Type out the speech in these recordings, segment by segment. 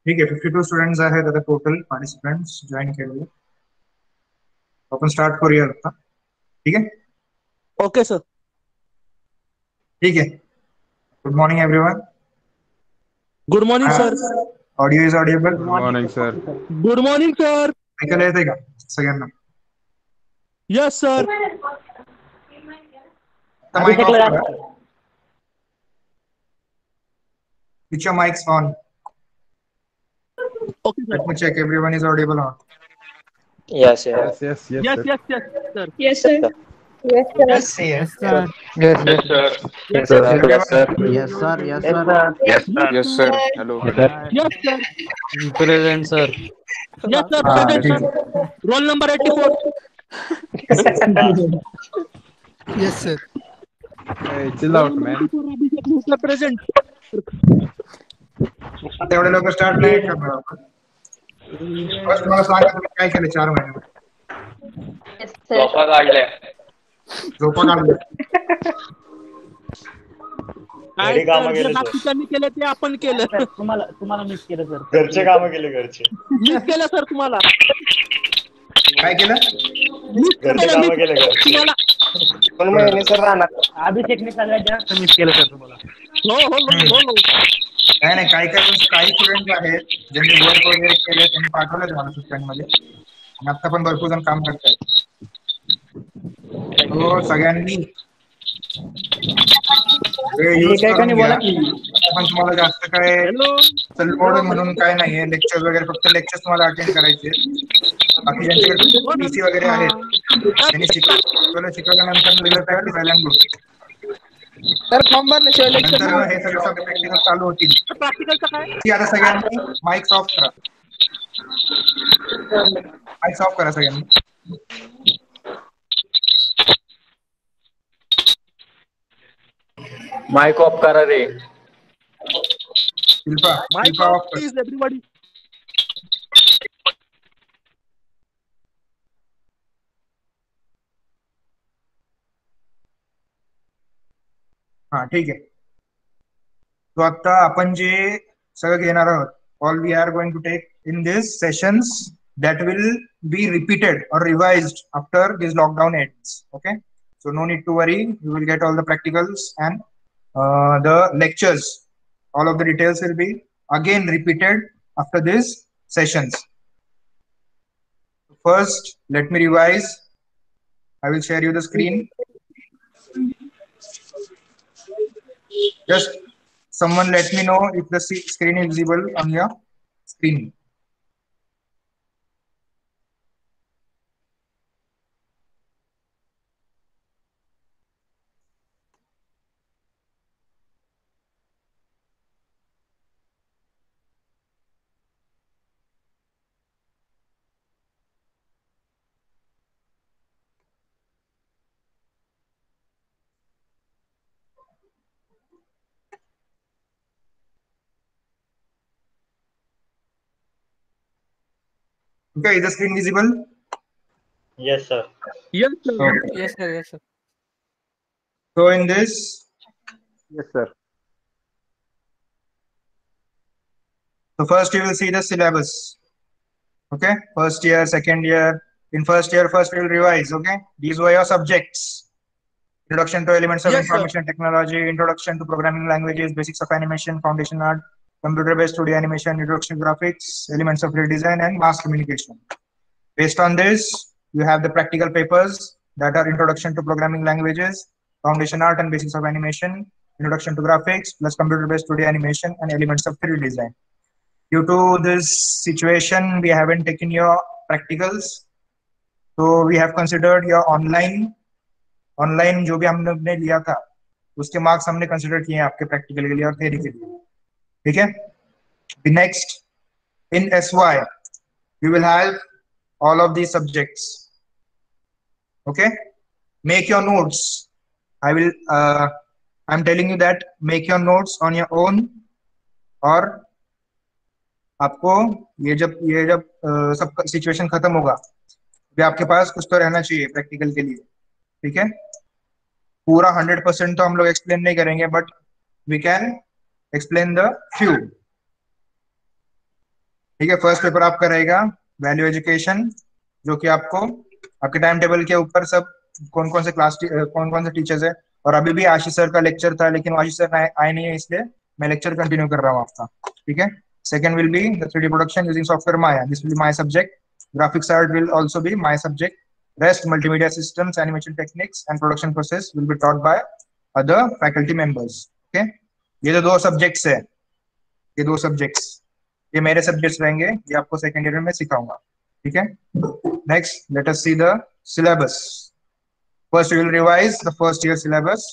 ठीक है, 52 स्टुडंट्स आहेत आता टोटल पार्टिसिपेंट्स जॉईन केलेले. आपण स्टार्ट करूया आता. ठीक आहे. Okay sir. ठीक आहे. Good morning everyone. Good morning sir. Audio is audible. Good morning sir. Good morning sir. ऐकायला येतंय का सगळ्यांना? Yes sir. माइक ऑफ करा. Switch your mics on. Okay sir. Let me check everyone is audible on. Yes, yes sir. Yes sir. Yes, sir. Yes, sir. Yes, Yes, sir. Yes, sir. Yes, sir. Yes, sir. Yes, sir. Yes, sir. Yes, sir. Hello. Yes sir. Present, sir. Yes sir. हाँ, present ठीक sir. Roll number 84. Yes, sir. Hey, chill out, man. Present. आता एवढे लोक start नाही करणार आपण. First मला सांगा तुम्ही काय केलं 4 महिन्यात? Yes, sir. झोपा काढल्या. घरी कामं केले बाकीच्यांनी केलं ते आपण केलं. तुम्हाला मिस केलं सर. घरचे कामं केले घरचे. मिस केलं सर तुम्हाला. काय केलं? मिस घरचे केलं कामं केले घरचे. तुम्हाला. पण महिने सर राहणार. अभिषेकने सगळ्यात जास्त मिस केलं सर तुम्हाला. हो हो हो हो. काय नाही, काही स्टुडंट आहेत ज्यांनी वर्क वगैरे केले त्यांनी पाठवलं मला सुट्ट्यांमध्ये. आणि आता पण भरपूर जण काम करतायत. हो, सगळ्यांनी वेळ यूज करून घ्या. पण तुम्हाला जास्त काय लोड म्हणून काय नाहीये. लेक्चर वगैरे फक्त लेक्चर तुम्हाला अटेंड करायचे. बाकी ज्यांच्याकडे पीसी वगैरे आहेत त्यांनी शिकवल्यानंतर दिलं तर सायलेंट ग्रुप. सर फॉर्म भरल्याशिवाय नंतर हे सगळे प्रॅक्टिकल चालू होतील. प्रॅक्टिकलचं काय? आता सगळ्यांनी माइक्स ऑफ करा. माइक्स ऑफ करा सगळ्यांनी. माइक ऑफ करा रे. शिल्पा माइक ऑफ ऑफ कर. Please everybody. हा, ठीक आहे. तो आता आपण जे सगळं घेणार आहोत, all we are going to take in this sessions that will be repeated or revised after this lockdown ends. Okay, so no need to worry, you will get all the practicals and the lectures. All of the details will be again repeated after these sessions. First, let me revise. I will share you the screen. Just someone let me know if the screen is visible on your screen. Okay, is the screen visible? Yes, sir. Yes sir. Okay. Yes, sir. Yes, sir. So in this, Yes, sir. so first you will see the syllabus. Okay, first year, second year. In first year, first we will revise. Okay, these were your subjects: introduction to elements of Yes, sir. information technology, introduction to programming languages, basics of animation, foundation art, computer-based 2D animation, introduction to graphics, elements of real design, and mass communication. Based on this, you have the practical papers that are introduction to programming languages, foundation art and basics of animation, introduction to graphics, plus computer-based 2D animation and elements of 3D design. Due to this situation, we haven't taken your practicals, so we have considered your online जो भी हमने लिया था उसके marks हमने consider किए हैं आपके प्रैक्टिकल के लिए और थ्योरी के लिए. ठीक है. The next, in SY, you will have all of these subjects. Okay, make your notes. I'm telling you that make your notes on your own. और आपको ये जब सब सिचुएशन खत्म होगा भी आपके पास कुछ तो रहना चाहिए प्रैक्टिकल के लिए. ठीक है. पूरा 100% तो हम लोग एक्सप्लेन नहीं करेंगे, but we can explain the few. ठीक है, फर्स्ट पेपर आपका रहेगा वैल्यू एजुकेशन, जो कि आपको आपके टाइम टेबल के ऊपर सब कौन कौन से कौन कौन से टीचर्स है। और अभी भी आशीष सर का लेक्चर था, लेकिन आशीष सर आए नहीं है, इसलिए मैं लेक्चर कंटिन्यू कर रहा हूँ आपका। ठीक है, second will be the 3D production using software Maya, this will be my subject. Graphics art will also be my subject. Rest multimedia systems, animation techniques, and production process will be taught by other faculty members. Okay, ये जो दो subjects है, ये दो subjects ये मेरे subjects रहेंगे, ये आपको सेकेंड ईयर में सिखाऊंगा। ठीक है, next let us see the syllabus. First we will revise the first year syllabus.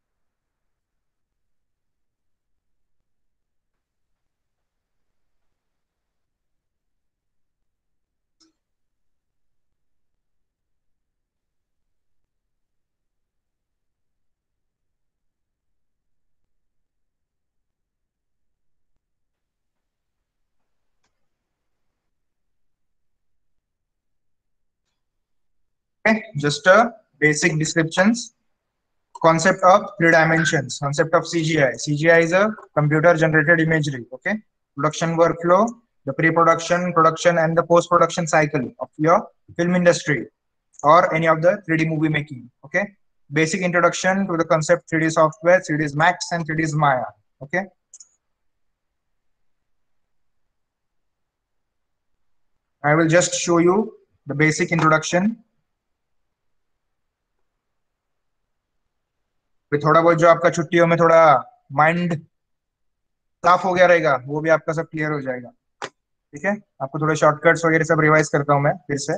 Okay, just a basic descriptions. Concept of three dimensions. Concept of CGI. CGI is a computer generated imagery. Okay. Production workflow, the pre-production, production, and the post-production cycle of your film industry or any of the 3D movie making. Okay. Basic introduction to the concept 3D software, 3ds Max, and 3ds Maya. Okay. I will just show you the basic introduction. थोड़ा बहुत जो आपका छुट्टियों में थोड़ा mind साफ हो गया रहेगा, वो भी आपका सब क्लियर हो जाएगा। ठीक है, आपको थोड़े शॉर्टकट्स वगैरह सब रिवाइज करता हूं मैं फिर से।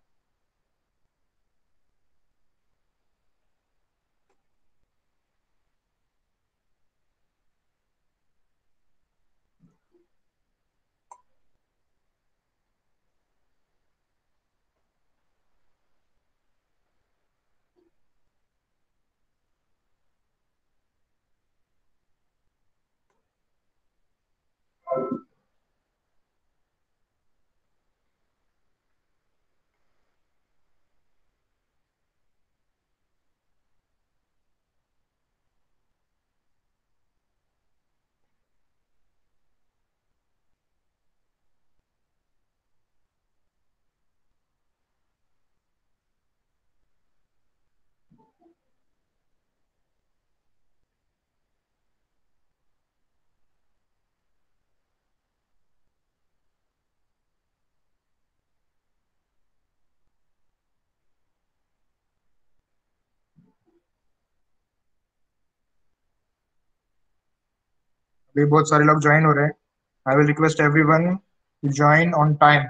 अभी बहुत सारे लोग ज्वाइन हो रहे हैं। I will request everyone to join on time.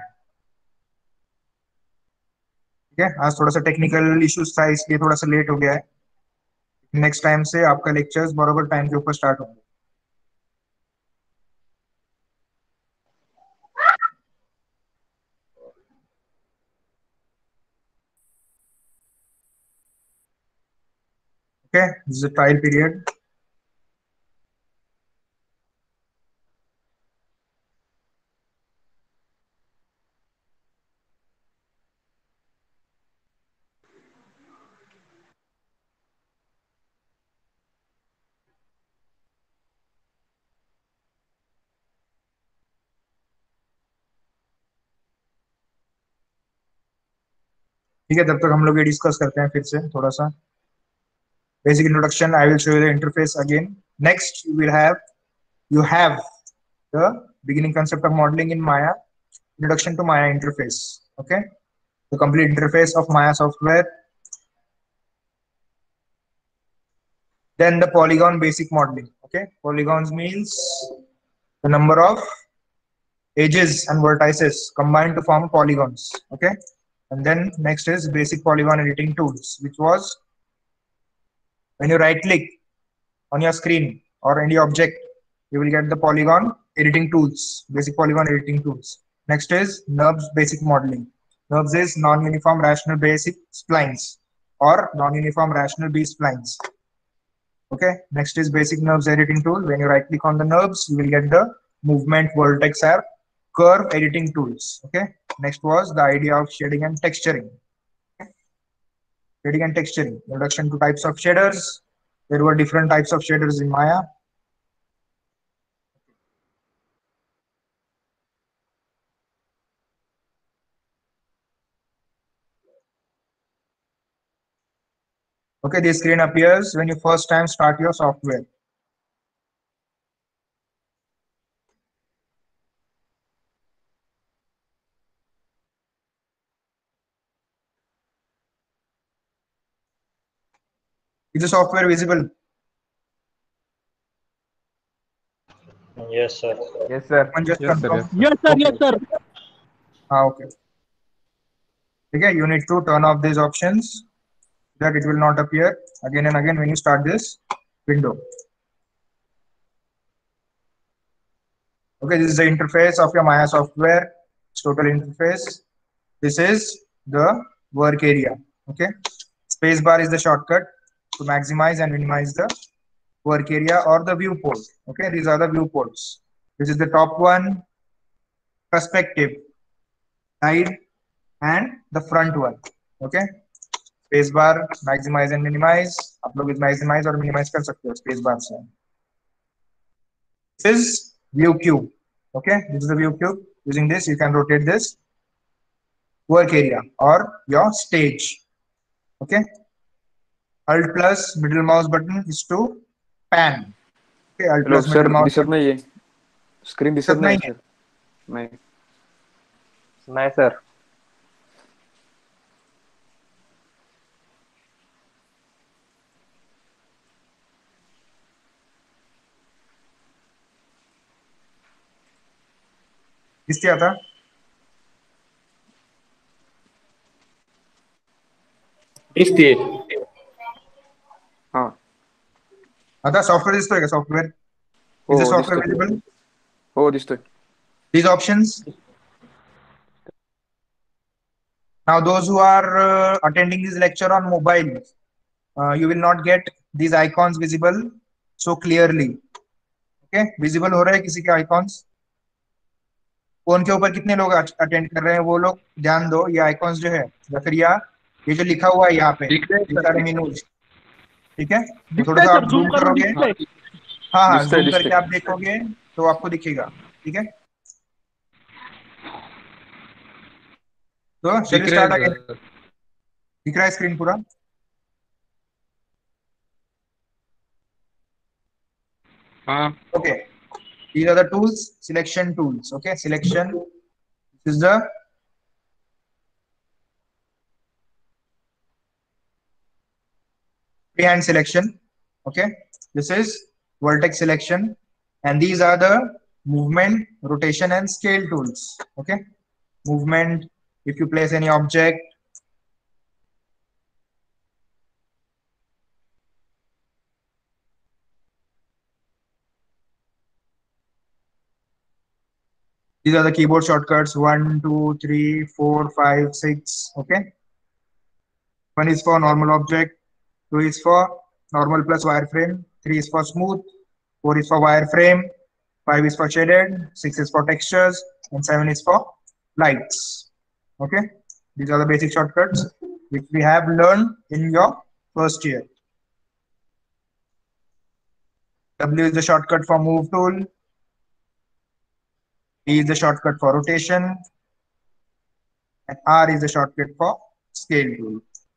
ठीक है, आज थोड़ा सा टेक्निकल इश्यूज था, इसलिए थोड़ा सा लेट हो गया है। नेक्स्ट टाइम से आपका लेक्चर्स बराबर टाइम के ऊपर स्टार्ट होंगे। Okay, this is a trial period. ठीक है, तब तक हम लोग ये डिस्कस करते हैं फिर से थोड़ा सा। Basic introduction, I will show you the interface again. Next, you have the beginning concept of modeling in Maya, introduction to Maya interface. Okay, the complete interface of Maya software. Then the polygon basic modeling. Okay, polygons means the number of edges and vertices combined to form polygons. Okay, and then next is basic polygon editing tools, which was when you right click on your screen or any object, you will get the polygon editing tools, basic polygon editing tools. Next is NURBS basic modeling. NURBS is non-uniform rational basic splines or non-uniform rational B splines. Okay, next is basic NURBS editing tool. When you right click on the NURBS, you will get the movement, vertex, or curve editing tools. Okay, next was the idea of shading and texturing. Shading and texturing, introduction to types of shaders. There were different types of shaders in Maya. Okay, this screen appears when you first time start your software. Is the software visible? Yes, sir. Yes, sir. Someone just Yes, sir. confirm. Yes, sir. Yes, sir. Yes, sir. Okay. Okay, you need to turn off these options so that it will not appear again and again when you start this window. Okay, this is the interface of your Maya software. Total interface. This is the work area. Okay, spacebar is the shortcut to maximize and minimize the work area or the viewport. Okay, these are the viewports. This is the top one, perspective, side, and the front one. Okay, spacebar maximize and minimize. आप लोग maximize और minimize कर सकते हो spacebar से. This is view cube. Okay, this is the view cube. Using this, you can rotate this work area or your stage. Okay. Alt plus middle mouse button is to pan. Okay, Alt Hello, plus middle sir. mouse दिसत नाहीये. Screen दिसत नाही नाहीये. Sir. नाही. नाही sir. दिसते आता. दिसते. हा. आता सॉफ्टवेअर दिसतोय का सॉफ्टवेअर? हो Is the software दिसतोय. visible? हो दिसतोय. These options. Now, those who are attending this lecture on mobile, you will not get these icons visible so clearly. Okay, visible हो रहा है किसी के icons? फोन के ऊपर कितने लोग अटेंड कर रहे हैं वो लोग ध्यान दो. ये आइकॉन्स जो है या फिर ये जो लिखा हुआ है यहाँ पे सारे मेनूज, ठीक है, तो थोड़ा सा आप जूम करोगे. हाँ हाँ, जूम करके आप देखोगे तो आपको दिखेगा. ठीक है, तो चलिए स्टार्ट अगेन. दिख रहा है स्क्रीन पूरा? हाँ. Okay, these are the tools, selection tools. Okay, selection. This is the freehand selection. Okay, this is vertex selection, and these are the movement, rotation, and scale tools. Okay, movement, if you place any object. These are the keyboard shortcuts: 1, 2, 3, 4, 5, 6. Okay. 1 is for normal object, 2 is for normal plus wireframe, 3 is for smooth, 4 is for wireframe, 5 is for shaded, 6 is for textures, and 7 is for lights. Okay. These are the basic shortcuts which we have learned in your first year. W is the shortcut for move tool. E is the shortcut for rotation, and R is the shortcut for scale tool.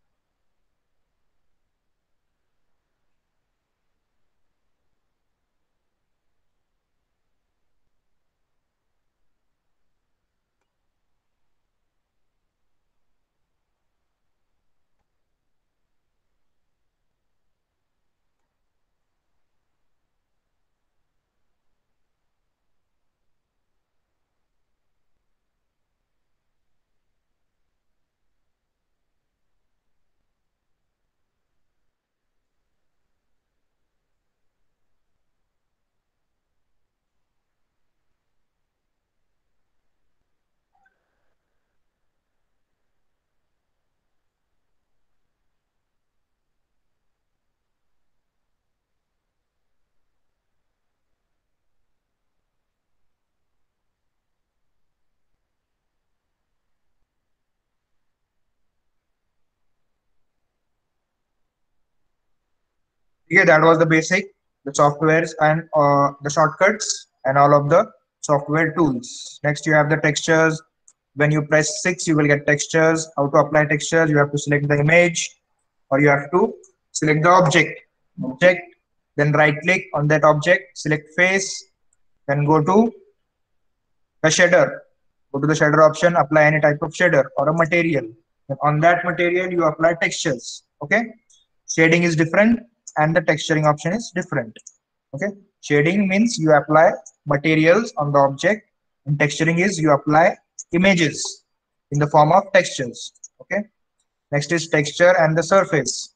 Yeah, that was the basic, the softwares and the shortcuts and all of the software tools. Next, you have the textures. When you press 6, you will get textures. How to apply textures? You have to select the image, or you have to select the object, then right click on that object, select face, then go to the shader. Go to the shader option, apply any type of shader or a material. And on that material, you apply textures. Okay. Shading is different and the texturing option is different. Okay. Shading means you apply materials on the object, and texturing is you apply images in the form of textures. Okay. Next is texture and the surface.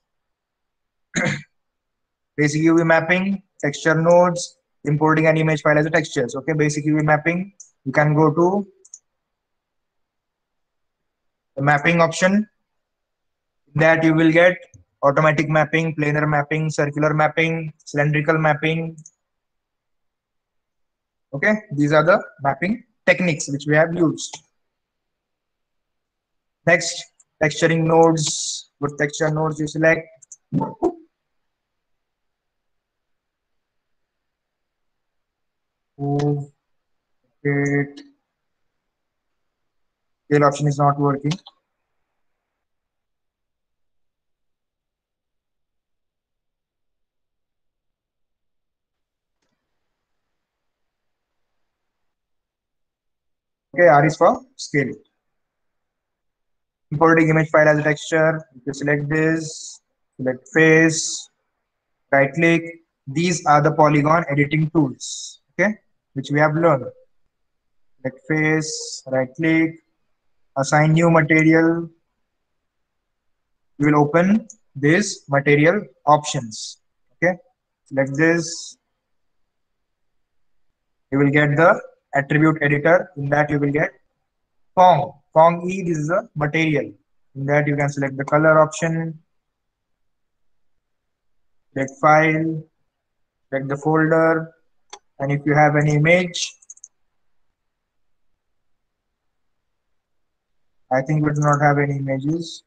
Basic UV mapping, texture nodes, importing an image file as a textures. Okay. Basic UV mapping. You can go to the mapping option. That you will get automatic mapping, planar mapping, circular mapping, cylindrical mapping. Okay, these are the mapping techniques which we have used. Next, texturing nodes. Good texture nodes you select. Move it. Scale option is not working. Okay, R is for scale. Importing image file as a texture. You select this, select face, right click. These are the polygon editing tools, okay, which we have learned. Select face, right click, assign new material. You will open this material options. Okay, select this. You will get the attribute editor. In that you will get Fong. Fong E, this is a material. In that you can select the color option, select file, select the folder, and if you have an image, I think we do not have any images.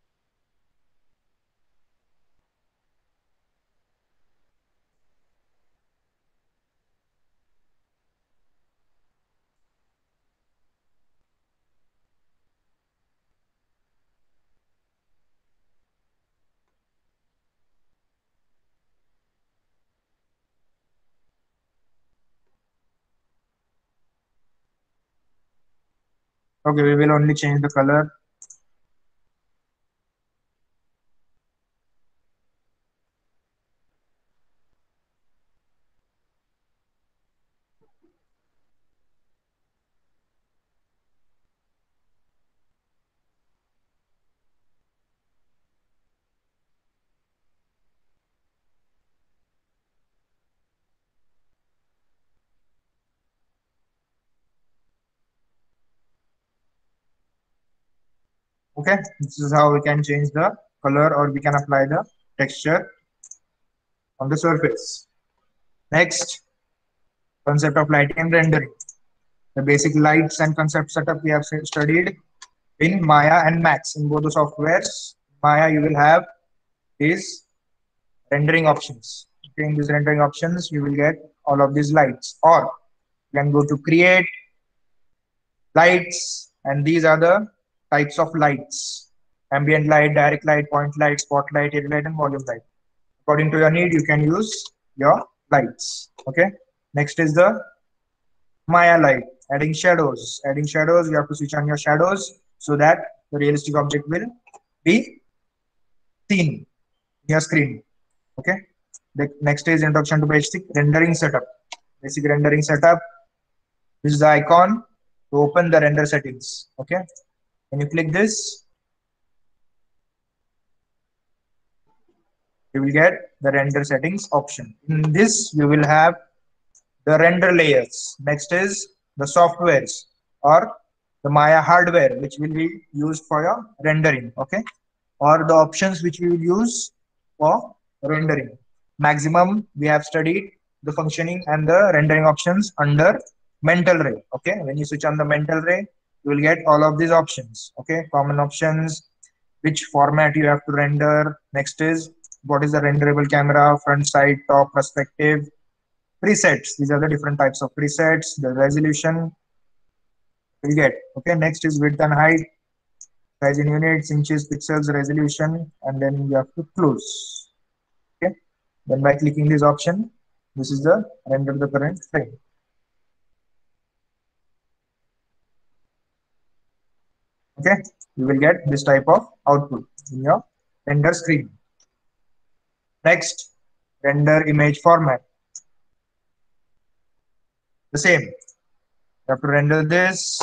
Okay, we will only change the color. Okay, this is how we can change the color or we can apply the texture on the surface. Next, concept of lighting and rendering. The basic lights and concept setup we have studied in Maya and Max. In both the softwares, Maya you will have is rendering options. Okay, in these rendering options, you will get all of these lights, or you can go to create lights, and these are the types of lights: ambient light, direct light, point light, spotlight, area light, and volume light. According to your need, you can use your lights. Okay. Next is the Maya light, adding shadows. Adding shadows, you have to switch on your shadows so that the realistic object will be seen in your screen. Okay. The next is introduction to basic rendering setup. Basic rendering setup. This is the icon to open the render settings. Okay. When you click this, you will get the render settings option. In this, you will have the render layers. Next is the softwares or the Maya hardware, which will be used for your rendering. Okay. Or the options which we will use for rendering. Maximum, we have studied the functioning and the rendering options under mental ray. Okay. When you switch on the mental ray, you will get all of these options. Okay. Common options, which format you have to render. Next is what is the renderable camera, front, side, top, perspective. Presets, these are the different types of presets. The resolution will get. Okay, next is width and height, size in units, inches, pixels, resolution, and then you have to close. Then by clicking this option, this is the render the current frame. Okay, you will get this type of output in your render screen. Next, render image format. The same. You have to render this.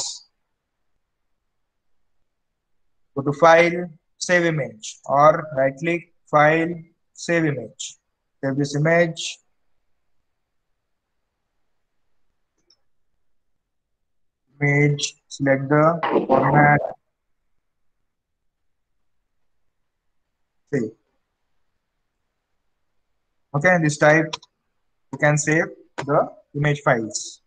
Go to File, Save Image, or right click, File, Save Image. Save this image. Image, select the format. Save. Okay, this type you can save the image files.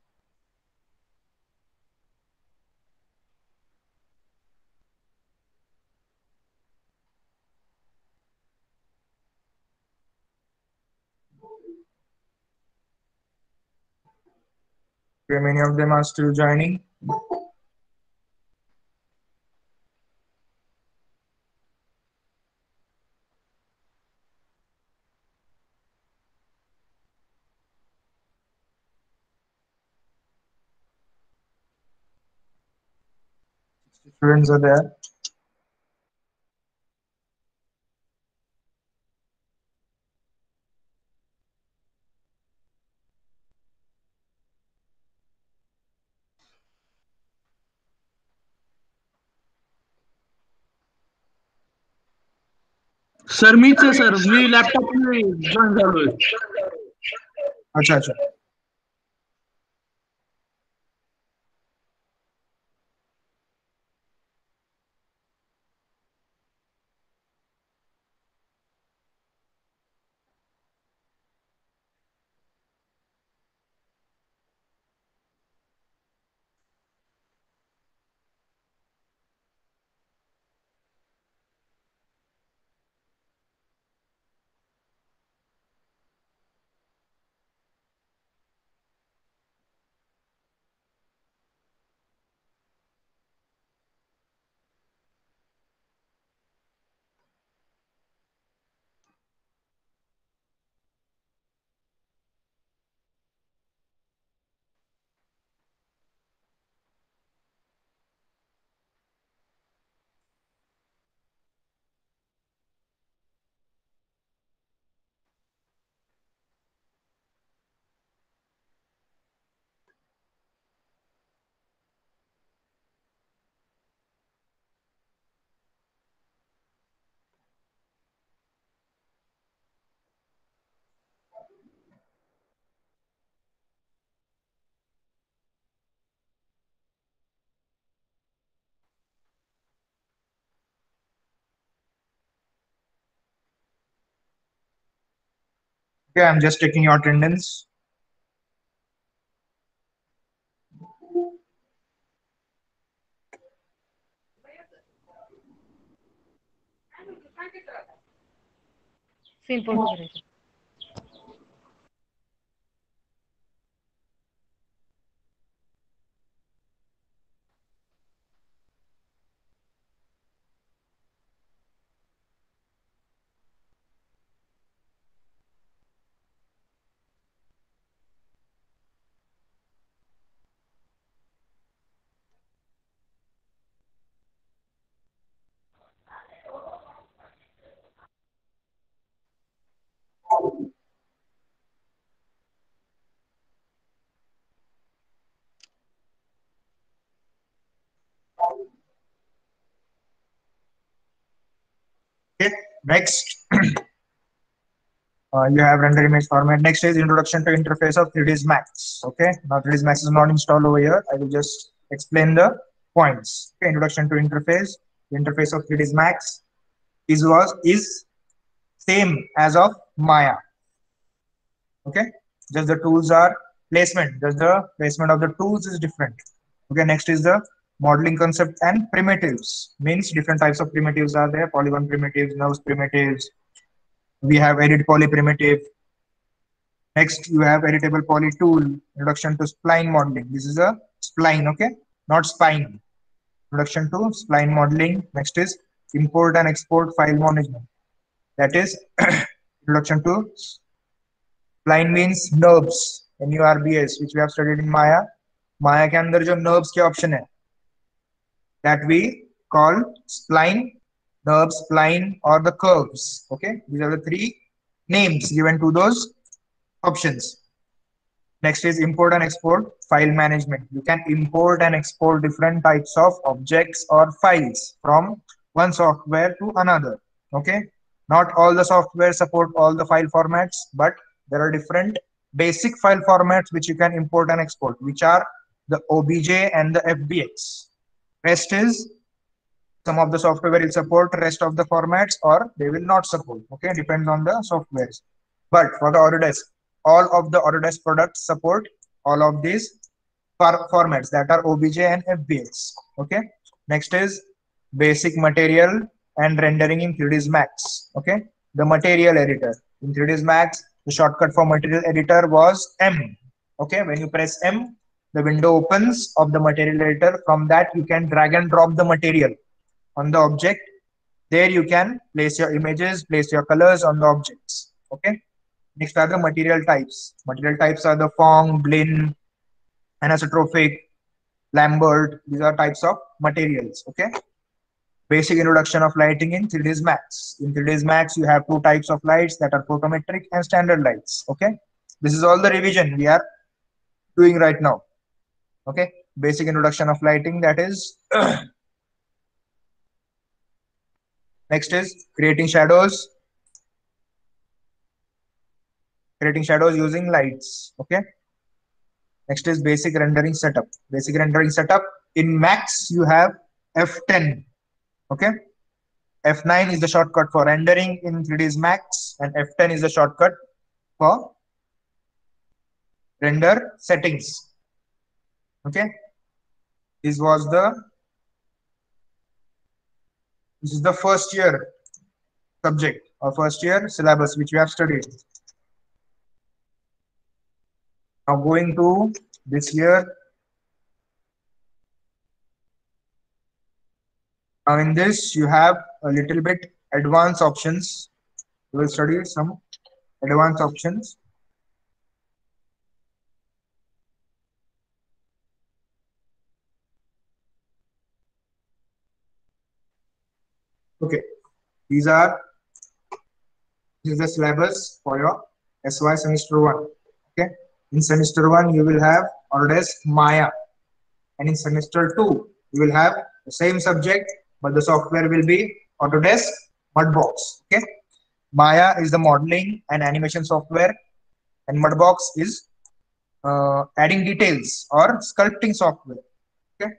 Okay, many of them are still joining. Students are there. Sir मीच आहे sir, मी laptop join झालोय. अच्छा अच्छा. Okay, I'm just taking your attendance. Simple. Okay, next. You have render image format. Next is introduction to interface of 3ds Max. Okay, now 3ds Max is not installed over here. I will just explain the points. Okay, introduction to interface. The interface of 3ds Max is same as of Maya. Okay, just the tools are placement. Just the placement of the tools is different. Okay, next is the modeling concept and primitives. Means different types of primitives are there. Polygon primitives, nose primitives. We have edit poly primitive. Next, you have editable poly tool. Introduction to spline modeling. This is a spline, okay, not spine. Introduction to spline modeling. Next is import and export file management. That is introduction to Spline means nerves, NURBS, which we have studied in Maya. Maya के अंदर जो nerves के option है, that we call spline, nerve, spline, or the curves. Okay, these are the three names given to those options. Next is import and export file management. You can import and export different types of objects or files from one software to another. Okay, not all the software support all the file formats, but there are different basic file formats which you can import and export, which are the OBJ and the FBX. Rest is some of the software will support rest of the formats or they will not support. Okay, depends on the softwares. But for the Autodesk, all of the Autodesk products support all of these formats, that are OBJ and FBX. Okay, next is basic material and rendering in 3ds Max. Okay, the material editor in 3ds Max, the shortcut for material editor was M. Okay, when you press M, the window opens of the material editor. From that you can drag and drop the material on the object. There you can place your images, place your colors on the objects. Okay, next are the material types. Material types are the Phong, Blinn, anisotrophic, Lambert. These are types of materials. Okay, basic introduction of lighting in 3ds Max. In 3ds Max you have two types of lights, that are photometric and standard lights. Okay, this is all the revision we are doing right now. Okay, basic introduction of lighting, that is next is creating shadows using lights. Okay, next is basic rendering setup. Basic rendering setup in Max you have F10. Okay, F9 is the shortcut for rendering in 3ds Max, and F10 is the shortcut for render settings. Okay, this is the first year subject or first year syllabus which we have studied. Now going to this year. Now in this you have a little bit advanced options. We will study some advanced options. Okay, this is the syllabus for your SY semester 1. Okay, in semester 1 you will have Autodesk Maya, and in semester 2 you will have the same subject, but the software will be Autodesk Mudbox. Okay, Maya is the modeling and animation software, and Mudbox is adding details or sculpting software. Okay,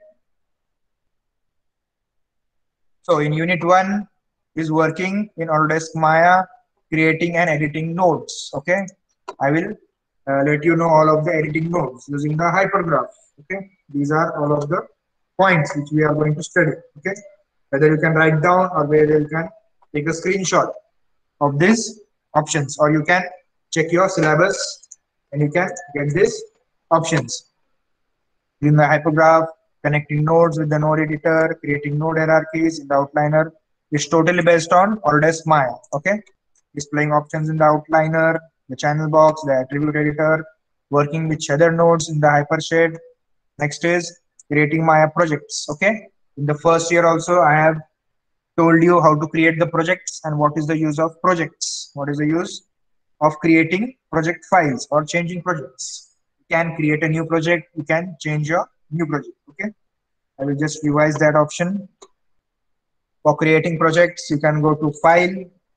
so in unit 1 is working in Autodesk Maya, creating and editing nodes. Okay, I will let you know all of the editing nodes using the hypergraph. Okay, these are all of the points which we are going to study. Okay, whether you can write down or whether you can take a screenshot of these options, or you can check your syllabus and you can get these options. In the hypergraph, connecting nodes with the node editor, creating node hierarchies in the outliner. It's totally based on Autodesk Maya. Okay, displaying options in the outliner, the channel box, the attribute editor, working with shader nodes in the hypershade. Next is creating Maya projects. Okay, in the first year also I have told you how to create the projects and what is the use of projects. What is the use of creating project files or changing projects. You can create a new project, you can change your new project. Okay, I will just revise that option. For creating projects, you can go to File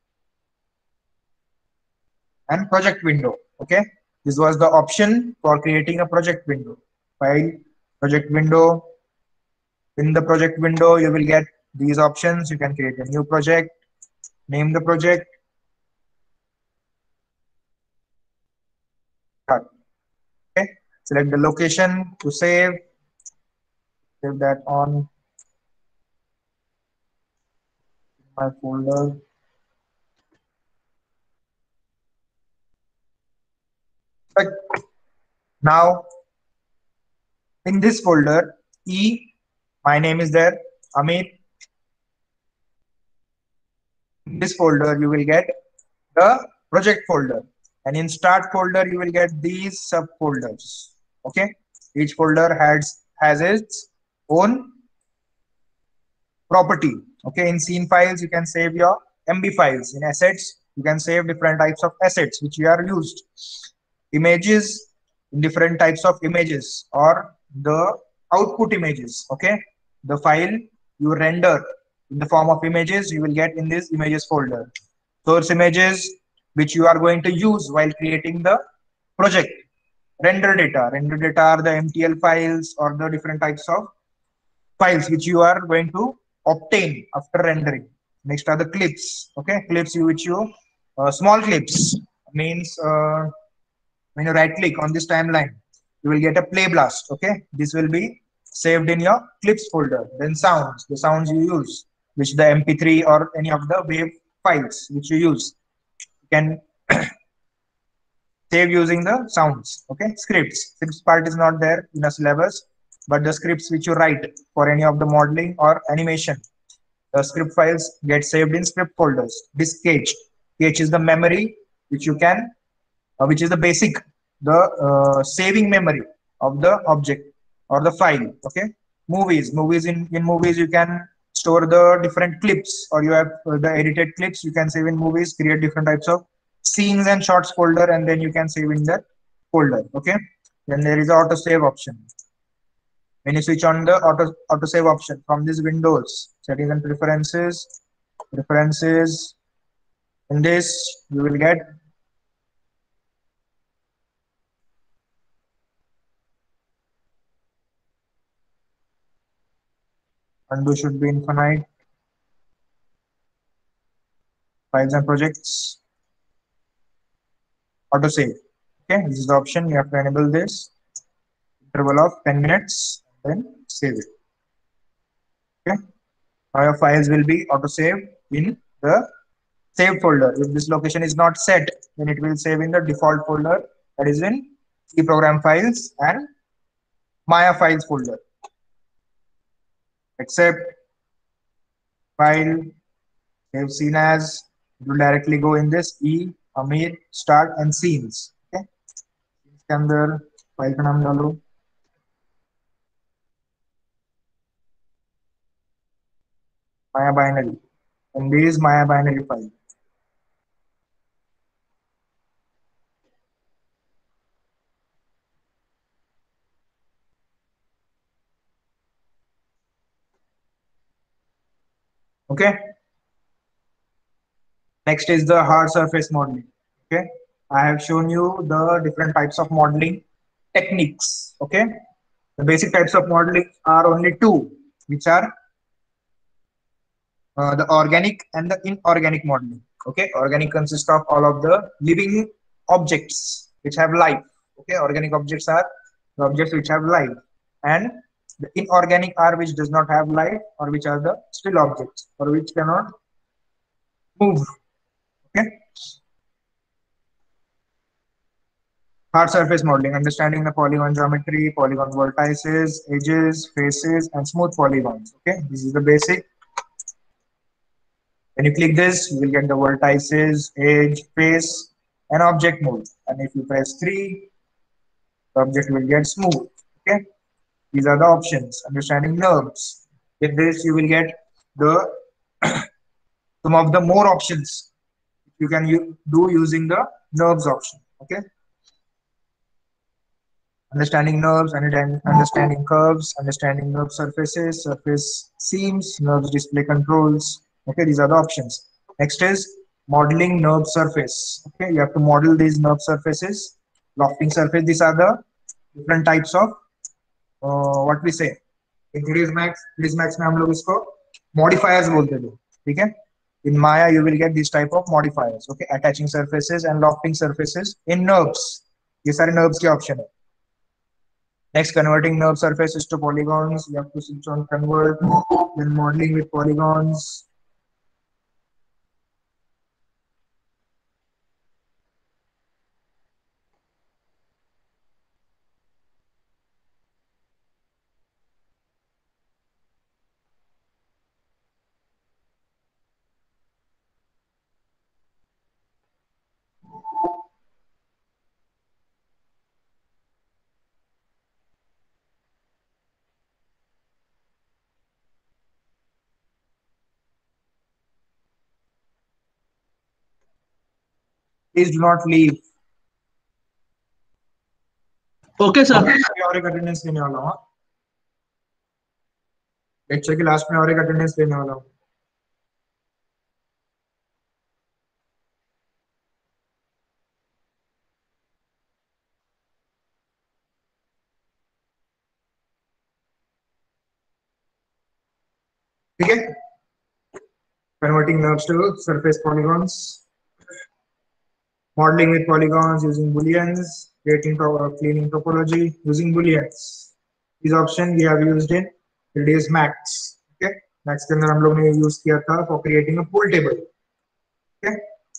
and Project window. Okay, this was the option for creating a project window. File, Project window. In the project window, you will get these options. You can create a new project, name the project. Okay, select the location to save. Save that on my folder. But now in this folder, my name is there, Amit. In this folder, you will get the project folder, And in start folder, you will get these subfolders. Okay, each folder has its own property. Okay, in scene files, you can save your MB files. In assets, you can save different types of assets which you are used. Images, different types of images or the output images. Okay, the file you render in the form of images, you will get in this images folder. Source images, which you are going to use while creating the project. Render data are the MTL files or the different types of files which you are going to obtain after rendering. Next are the clips. Okay, clips which you small clips means when you right click on this timeline, you will get a play blast. Okay, this will be saved in your clips folder. Then sounds, the sounds you use, which the MP3 or any of the wave files which you use, you can save using the sounds. Okay, scripts part is not there in a syllabus, but the scripts which you write for any of the modeling or animation, the script files get saved in script folders. Disk cache is the memory which you can which is the basic the saving memory of the object or the file. Okay, movies in movies you can store the different clips, or you have the edited clips you can save in movies, create different types of scenes and shots folder, and then you can save in that folder. Okay, then there is the auto save option. When you switch on the auto save option from this windows settings and preferences, in this you will get undo should be infinite, files and projects, auto save. Okay, this is the option. You have to enable this interval of 10 minutes, then save it. Okay, now your files will be auto saved in the save folder. If this location is not set, then it will save in the default folder, that is in C program files and Maya files folder. Except file save scene as, it will directly go in this E, Amir, start and scenes. Okay, इसके अंदर file का नाम डालो, Maya binary, and this is Maya binary file. Okay, next is the hard surface modeling. Okay, I have shown you the different types of modeling techniques. Okay, the basic types of modeling are only two, which are the organic and the inorganic modeling. Okay, organic consists of all of the living objects which have life. Okay, organic objects are the objects which have life, and the inorganic are which does not have life, or which are the still objects, or which cannot move. Okay, hard surface modeling, understanding the polygon geometry, polygon vertices, edges, faces, and smooth polygons. Okay, this is the basic. When you click this, you will get the vertices, edge, face, and object mode. And if you press 3, the object will get smooth. Okay, these are the options. Understanding nerves. With this, you will get the some of the more options you can do using the nerves option. Okay, understanding nerves, and understanding curves, understanding nerve surfaces, surface seams, nerves display controls. Okay, these are the options. Next is modeling nerve surface. Okay, you have to model these nerve surfaces, lofting surface. These are the different types of what we say in 3ds Max में हम लोग इसको modifiers बोलते थे. ठीक है, in Maya you will get this type of modifiers. Okay, attaching surfaces and lofting surfaces in nerves. ये सारे nerves के option है. Next, converting nerve surfaces to polygons. You have to switch on convert. Then modeling with polygons. Please do not leave. Okay sir. और एक attendance लेने वाला हूँ। Lecture के लास्ट में और एक अटेंडेंस लेने वाला हूँ। ठीक है? Converting nerves to surface polygons. Modeling with polygons using booleans, creating cleaning topology using booleans. This option we have used in 3ds Max. Okay, Max के अंदर हम लोग ने यूज किया था for creating a pool table. Okay,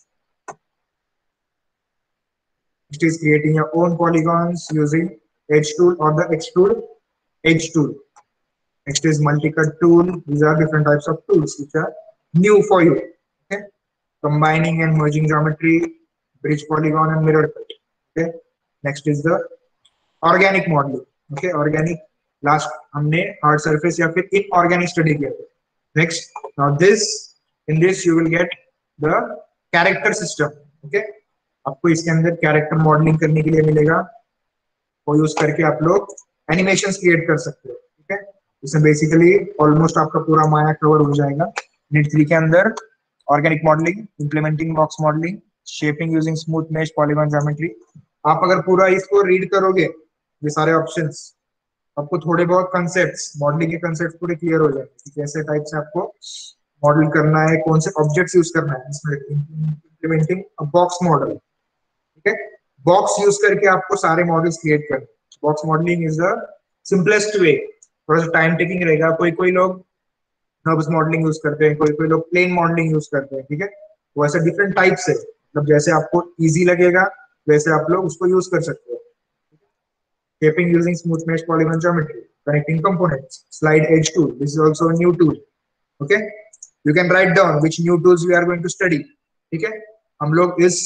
it is creating your own polygons using edge tool or the extrude edge tool. Next is multi-cut tool. These are different types of tools which are new for you. Okay, combining and merging geometry, bridge polygon and mirror cut. Okay, next is the organic modeling. Okay, organic last हमने hard surface या फिर inorganic study किया था. Next, now in this you will get the character system. Okay, आपको इसके अंदर character modeling करने के लिए मिलेगा, वो यूज करके आप लोग animations create कर सकते हो. ठीक है, इसमें basically almost आपका पूरा माया cover हो जाएगा. Unit 3 के अंदर organic modeling, implementing box modeling, shaping using smooth mesh polygon geometry. आप अगर पूरा इसको रीड करोगे ये सारे ऑप्शंस, आपको थोड़े बहुत कंसेप्ट्स, मॉडलिंग के कंसेप्ट्स पूरे क्लियर हो जाएंगे. कैसे टाइप से आपको मॉडल करना है, कौन से ऑब्जेक्ट्स यूज करना है. इसमें इंप्लीमेंटिंग अ बॉक्स मॉडल. ठीक है, बॉक्स यूज करके आपको सारे मॉडल्स क्रिएट करने. Box modelling is the simplest way. थोड़ा सा टाइम टेकिंग रहेगा. कोई लोग नर्व्स मॉडलिंग यूज करते हैं, कोई लोग प्लेन मॉडलिंग यूज करते हैं. ठीक है, वो ऐसे डिफरेंट टाइप्स है. मतलब जैसे आपको इजी लगेगा वैसे आप लोग उसको यूज कर सकते हो. Shaping using smooth mesh polygon geometry, connecting components, slide edge tool. This is also a new tool. Okay, you can write down which new tools we are going to study. ठीक है, हम लोग इस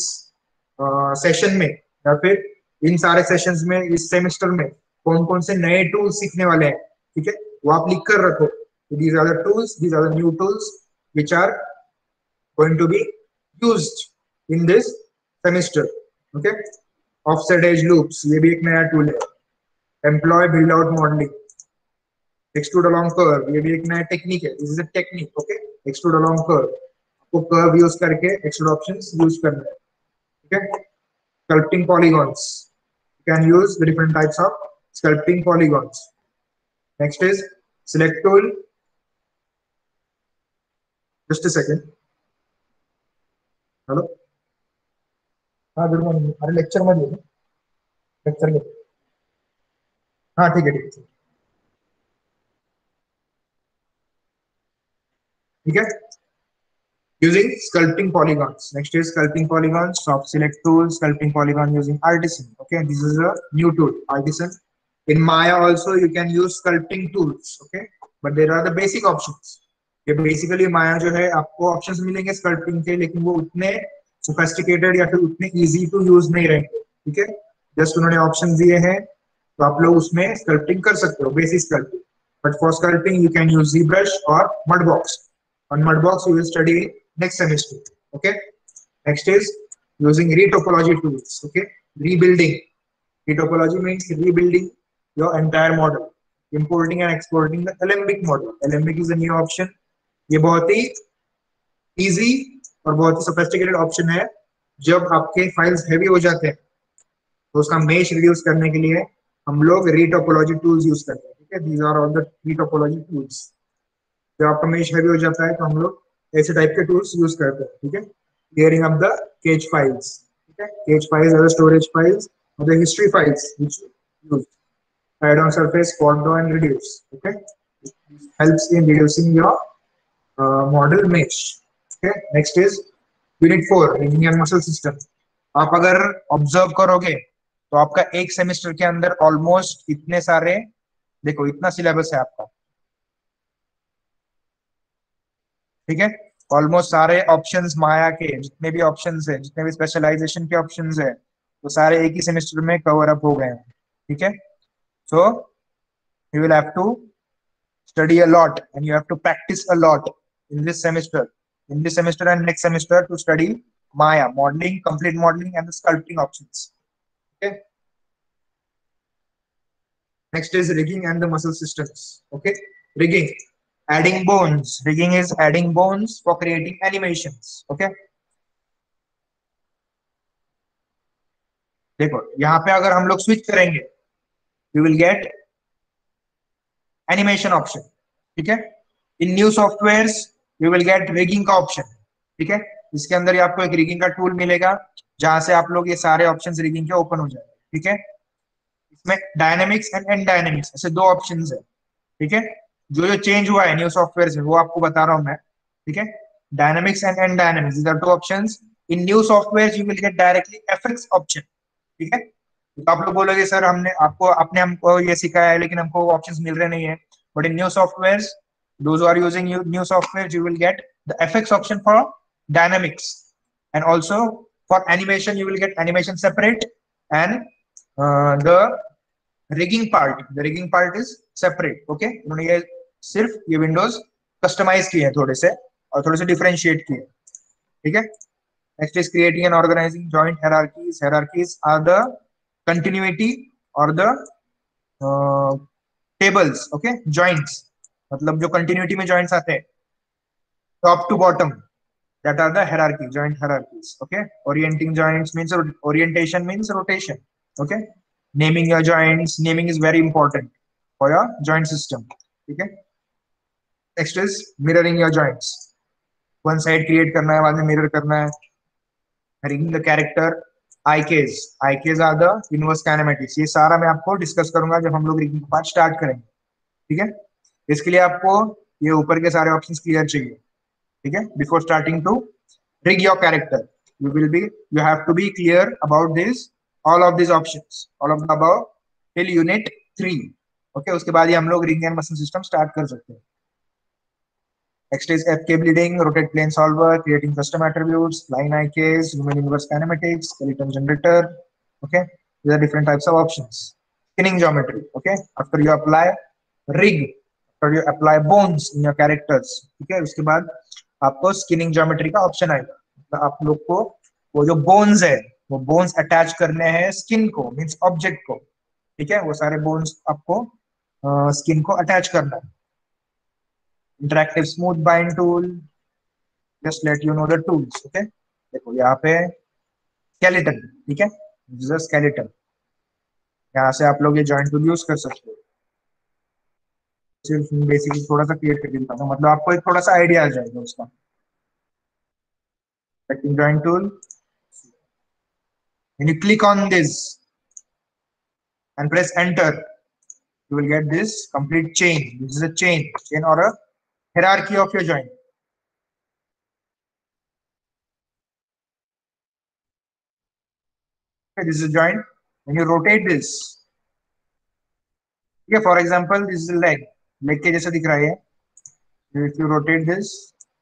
session में या फिर इन सारे sessions में इस सेमेस्टर में कौन कौन से नए टूल्स सीखने वाले हैं. ठीक है, वो आप लिख कर रखो. These are the tools, these are the new tools which are going to be used in this semester. Okay, offset edge loops, ये भी एक नया टूल है. Employ build out modeling, extrude along curve, ये भी एक नया टेक्निक है. This is a technique. Okay, extrude along curve, आपको curve यूज करके extrude options यूज करना है. ठीक है, sculpting polygons, you can use the different types of sculpting polygons. Next is select tool. Just a second. Hello. हाँ good morning. अरे lecture में देखो, लेक्चर में. हाँ ठीक है ठीक है. Using sculpting polygons. Next is sculpting polygons. Soft select tool, sculpting polygon using Artisan. Okay, this is a new tool, Artisan. In Maya also you can use sculpting tools. Okay, but there are the basic options. ये basically Maya जो है आपको options मिलेंगे sculpting के, लेकिन वो उतने sophisticated या फिर उतने easy to use नहीं रहेंगे. ठीक है, just उन्होंने options दिए हैं तो आप लोग उसमें sculpting कर सकते हो, basic sculpting. But for sculpting you can use ZBrush or Mudbox. On Mudbox you will study next semester. Okay, next is using retopology tools. Okay, rebuilding. Retopology means rebuilding your entire model, importing and exporting the Alembic model. Alembic is a new option. ये बहुत ही easy और बहुत ही sophisticated option है. जब आपके files heavy हो जाते हैं तो उसका mesh reduce करने के लिए हम लोग retopology tools use करते हैं. ठीक है, these are all the retopology tools. जब आपका mesh heavy हो जाता है तो हम लोग ऐसे टाइप के टूल्स यूज करते हैं. ठीक है, clearing up the cache files. ठीक है, cache files are the storage files or the history files which you use. Add on surface, spot draw and reduce. Okay, it helps in reducing your model mesh. Okay, next is unit 4, ringing and muscle system. आप अगर observe करोगे तो आपका एक semester के अंदर almost इतने सारे, देखो इतना सिलेबस है आपका. ठीक है, ऑलमोस्ट सारे ऑप्शंस माया के जितने भी ऑप्शंस है, जितने भी स्पेशलाइजेशन के ऑप्शंस है, वो सारे एक ही सेमेस्टर में कवर अप हो गए हैं. ठीक है, so you will have to study a lot and you have to practice a lot in this semester and next semester to study Maya, modeling, complete modeling, and the sculpting options. Okay. Next is rigging and the muscle systems. Okay. Rigging, adding bones. Rigging is adding bones for creating animations. Okay. देखो यहाँ पे अगर हम लोग switch करेंगे, you will get animation option. ठीक है. In new softwares you will get rigging का option. ठीक है. इसके अंदर ही आपको एक rigging का टूल मिलेगा जहां से आप लोग ये सारे ऑप्शंस रिगिंग के ओपन हो जाएंगे. ठीक है. इसमें डायनेमिक्स एंड एंड डायनेमिक्स ऐसे दो ऑप्शंस है. ठीक है. जो जो चेंज हुआ है न्यू सॉफ्टवेयर से वो आपको बता रहा हूं मैं. ठीक है. Dynamics and and dynamics, these are two options. In new softwares you will get directly FX option. ठीक है. तो आप लोग बोलोगे सर हमको ये सिखाया है लेकिन हमको ऑप्शंस मिल रहे नहीं है. But in new softwares, those who are using new softwares, you will get the FX option for dynamics, and also for animation you will get animation separate, and the rigging part is separate. Okay. उन्होंने ये सिर्फ ये Windows customise किए हैं थोड़े से और थोड़े से डिफरेंशिएट किए. ठीक है. Next is creating and organizing joint hierarchies. Hierarchies are the continuity or the tables. Okay. Joints, मतलब जो continuity में joints आते हैं top to bottom, that are the hierarchy, joint hierarchies. Okay. Orienting joints means orientation means rotation. Okay. Naming your joints, naming is very important for your joint system. Okay. Next is mirroring your joints. One side create करना है, बाद में mirror करना है. Rigging the character IKs. IKs are the inverse kinematics. ये सारा मैं आपको डिस्कस करूंगा जब हम लोग रिगिंग पार्ट स्टार्ट करेंगे. ठीक है. इसके लिए आपको ये ऊपर के सारे ऑप्शंस क्लियर चाहिए. ठीक है. Before starting to rig your character, you have to be clear about this, all of these options, all of the above till unit 3. Okay. उसके बाद ही हम लोग rigging and motion system start कर सकते हैं. Next is FK bleeding, rotate plane solver, creating custom attributes, line IKs, human inverse kinematics, skeleton generator. Okay. These are different types of options. Skinning geometry. Okay. After you apply rig, after you apply bones in your characters. Okay. उसके बाद आपको skinning geometry का option आएगा. तो आप लोग को वो जो बोन्स है वो बोन्स अटैच करने हैं स्किन को, मींस ऑब्जेक्ट को. ठीक है. वो सारे बोन्स आपको स्किन को अटैच करना है. Interactive smooth bind tool, just let you know the tools. Okay. देखो यहाँ पे स्केलेटन. ठीक है. This is skeleton. यहाँ से आप लोग ये जॉइंट टूल यूज कर सकते हो. सिर्फ बेसिकली थोड़ा सा क्लियर कर देता हूँ, मतलब आपको एक थोड़ा सा आइडिया आ जाएगा उसका. Joint tool, when you click on this and press enter, you will get this complete chain. This is a chain or a hierarchy of your joint. Okay, this is a joint. When you rotate this, okay, for example, this is a leg. Leg के जैसा दिख रहा है. If you rotate this,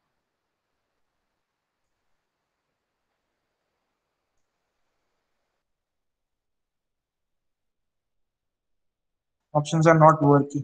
options are not working.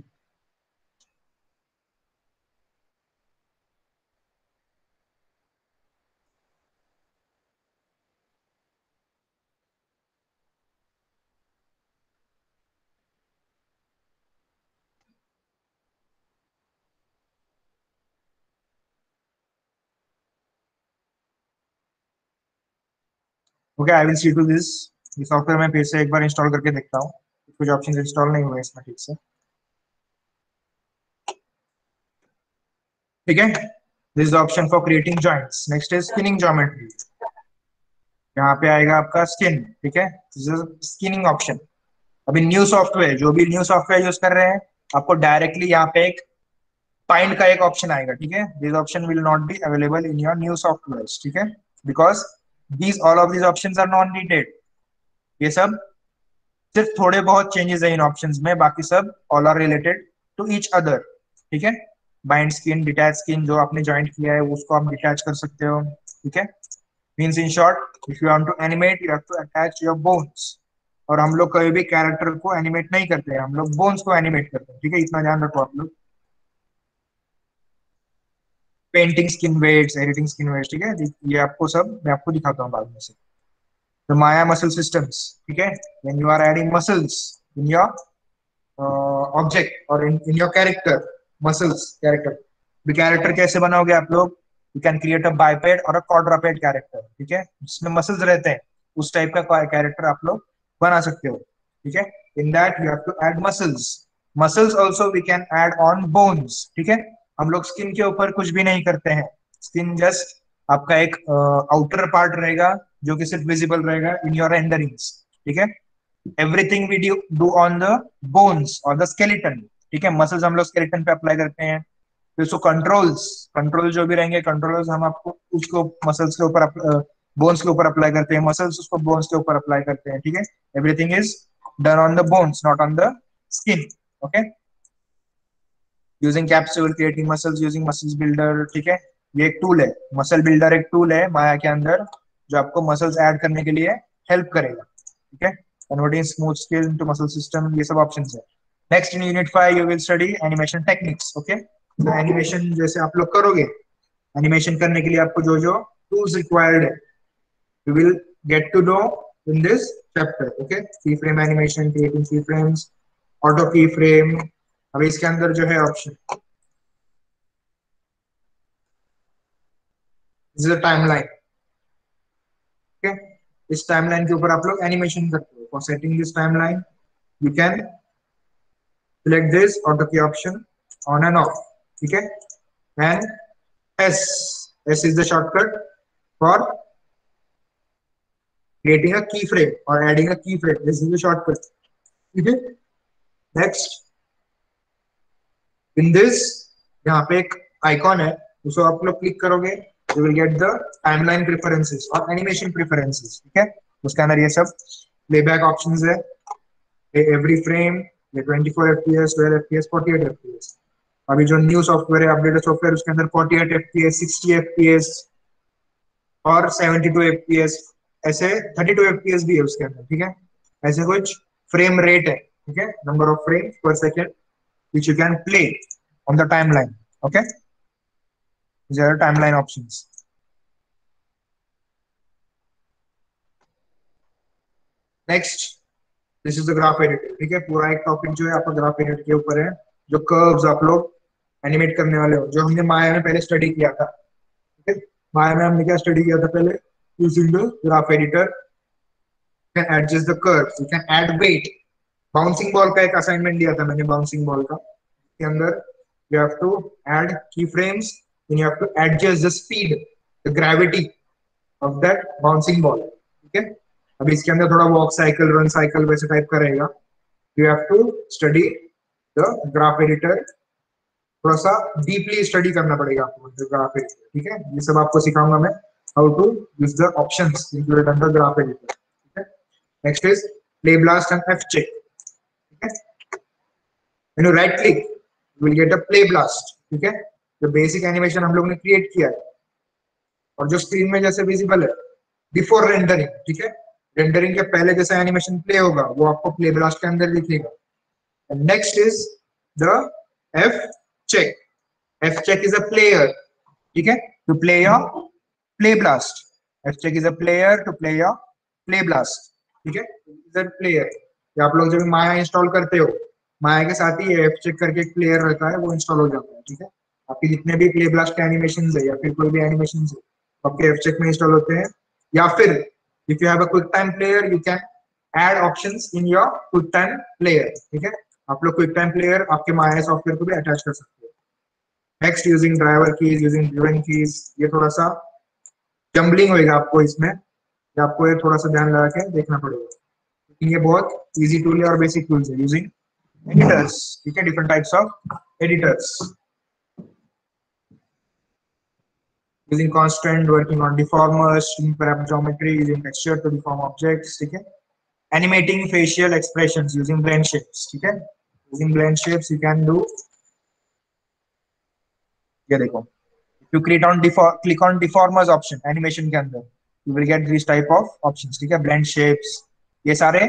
Okay, I will see to this. ये software मैं फिर से एक बार इंस्टॉल करके देखता हूँ. कुछ ऑप्शंस इंस्टॉल नहीं हुए इसमें ठीक से. ठीक है. This is option for creating joints. Next is skinning geometry. यहाँ पे आएगा आपका स्किन. ठीक है. This is skinning option. अभी न्यू सॉफ्टवेयर, जो भी न्यू सॉफ्टवेयर यूज कर रहे हैं, आपको डायरेक्टली यहाँ पे एक पाइंड का एक ऑप्शन आएगा. ठीक है. This option will not be available in your new software. ठीक है. Because these all of these options are non needed. ये सब सिर्फ थोड़े बहुत चेंजेस है इन ऑप्शंस में, बाकी सब all are related to each other. ठीक है. बाइंड स्किन, डिटैच स्किन, जो आपने ज्वाइंट किया है उसको आप डिटैच कर सकते हो. ठीक है. Means in short, if you want to animate you have to attach your bones. और हम लोग कभी भी कैरेक्टर को एनिमेट नहीं करते हैं, हम लोग बोन्स को एनिमेट करते हैं. ठीक है. इतना ध्यान रखो आप लोग. Painting skin weights, editing skin weights, ठीक है, ये आपको सब मैं आपको दिखाता हूँ बाद में से। The Maya muscle systems, ठीक है, when you are adding muscles in your object or in your character, muscles character, the character कैसे बनाओगे आप लोग? You can create a biped or a quadruped character, ठीक है, जिसमें muscles रहते हैं, उस टाइप का character आप लोग बना सकते हो, ठीक है। In that you have to add muscles. Muscles also we can add on bones, ठीक है। हम लोग स्किन के ऊपर कुछ भी नहीं करते हैं, स्किन जस्ट आपका एक आउटर पार्ट रहेगा जो कि सिर्फ विजिबल रहेगा इन योर रेंडरिंग्स, ठीक है। Everything we do on the bones और द स्केलेटन, ठीक है। मसल्स हम लोग स्केलेटन पे अप्लाई करते हैं, फिर सो कंट्रोल जो भी रहेंगे कंट्रोल्स हम आपको उसको मसल्स के ऊपर बोन्स के ऊपर अप्लाई करते हैं, मसल्स उसको बोन्स के ऊपर अप्लाई करते हैं, ठीक है। Everything is done on the bones not on the skin, okay. Using capsule creating muscles using muscles builder, ठीक है। ये एक टूल है, मसल बिल्डर एक टूल है माया के अंदर जो आपको मसल्स ऐड करने के लिए हेल्प करेगा, ठीक है। Converting smooth skin into muscle system, ये सब ऑप्शंस है। Next in unit 5 you will study animation techniques, okay. तो एनिमेशन जैसे आप लोग करोगे, एनिमेशन करने के लिए आपको जो जो टूल्स रिक्वायर्ड है you will get to know in this chapter, okay. Key frame animation, creating key frames, auto key frame. अब इसके अंदर जो है option, this is a timeline, ठीक है। इस टाइमलाइन के ऊपर आप लोग एनिमेशन करते हो। For setting this timeline you can select this auto key option on and off, ठीक है। And S is the shortcut for creating a key frame और adding a key frame, this is the shortcut, ठीक है। Next in this, यहाँ पे एक icon है, उसको आप लोग क्लिक करोगे you will get the timeline preferences और animation preferences, ठीक है। उसके अंदर ये सब playback options है, every frame, ये 24 fps, 12 fps, 48 fps। अभी जो न्यू सॉफ्टवेयर है, अपडेटेड सॉफ्टवेयर, उसके अंदर 48 fps, 60 fps और 72 fps, ऐसे 32 fps भी है उसके अंदर, ठीक है। ऐसे कुछ फ्रेम रेट है, ठीक है, number of frames per second which you can play on the timeline, okay। These are timeline options. Next, this is the graph editor, ठीक है। पूरा एक टॉपिक जो है आपका ग्राफ एडिटर के ऊपर है, जो कर्व्स आप लोग एनिमेट करने वाले हो, जो हमने माया में पहले स्टडी किया था, ठीक है। माया में हमने क्या स्टडी किया था पहले? Using the graph editor you can adjust the curves, you can add weight। Bouncing ball का एक असाइनमेंट दिया था मैंने, बाउंसिंग बॉल का, के अंदर you have to add keyframes and you have to adjust the speed, the gravity of that bouncing ball, ठीक है। अभी इसके अंदर थोड़ा वॉक साइकिल, रन साइकिल वैसे टाइप का रहेगा। You have to study the graph editor, थोड़ा सा डीपली स्टडी करना पड़ेगा आपको ग्राफ एडिटर, ठीक है। ये सब आपको सिखाऊंगा मैं, how to use the options included under graph editor, ठीक है। Next is play blast and F check, ठीक है। When you right click you will get a play blast, ठीक है। जो बेसिक एनिमेशन हम लोग ने क्रिएट किया है और जो स्क्रीन में जैसे विजिबल है बिफोर रेंडरिंग, ठीक है, रेंडरिंग के पहले जैसा एनिमेशन प्ले होगा वो आपको प्ले ब्लास्ट के अंदर दिखेगा। Next is the F check. F check is a player, ठीक है, to play your play blast. F check is a player to play your play blast, ठीक है। Is a player. आप लोग जब माया इंस्टॉल करते हो, माया के साथ ही एफ चेक करके एक प्लेयर रहता है, वो इंस्टॉल हो जाता है, ठीक है। आपके जितने भी प्ले ब्लास्ट के एनिमेशंस है या फिर कोई भी एनिमेशंस है आपके एफ चेक में इंस्टॉल होते हैं। या फिर if you have a QuickTime player you can add options in your QuickTime player, ठीक है। आप लोग क्विक टाइम प्लेयर आपके माया सॉफ्टवेयर को भी अटैच कर सकते हो। Next using driver keys, using during keys, ये थोड़ा सा जम्बलिंग होगा आपको इसमें, आपको ये थोड़ा सा ध्यान लगा के देखना पड़ेगा, लेकिन ये बहुत इजी टूल है और बेसिक टूल्स है। यूजिंग editors, ठीक है, different types of editors, using constant, working on deformers, parameter geometry, using texture to deform objects, ठीक है। animating facial expressions using blend shapes, ठीक है। using blend shapes you can do, ये देखो, if you click on deformers option animation के अंदर you will get these type of options, ठीक है। blend shapes, ये सारे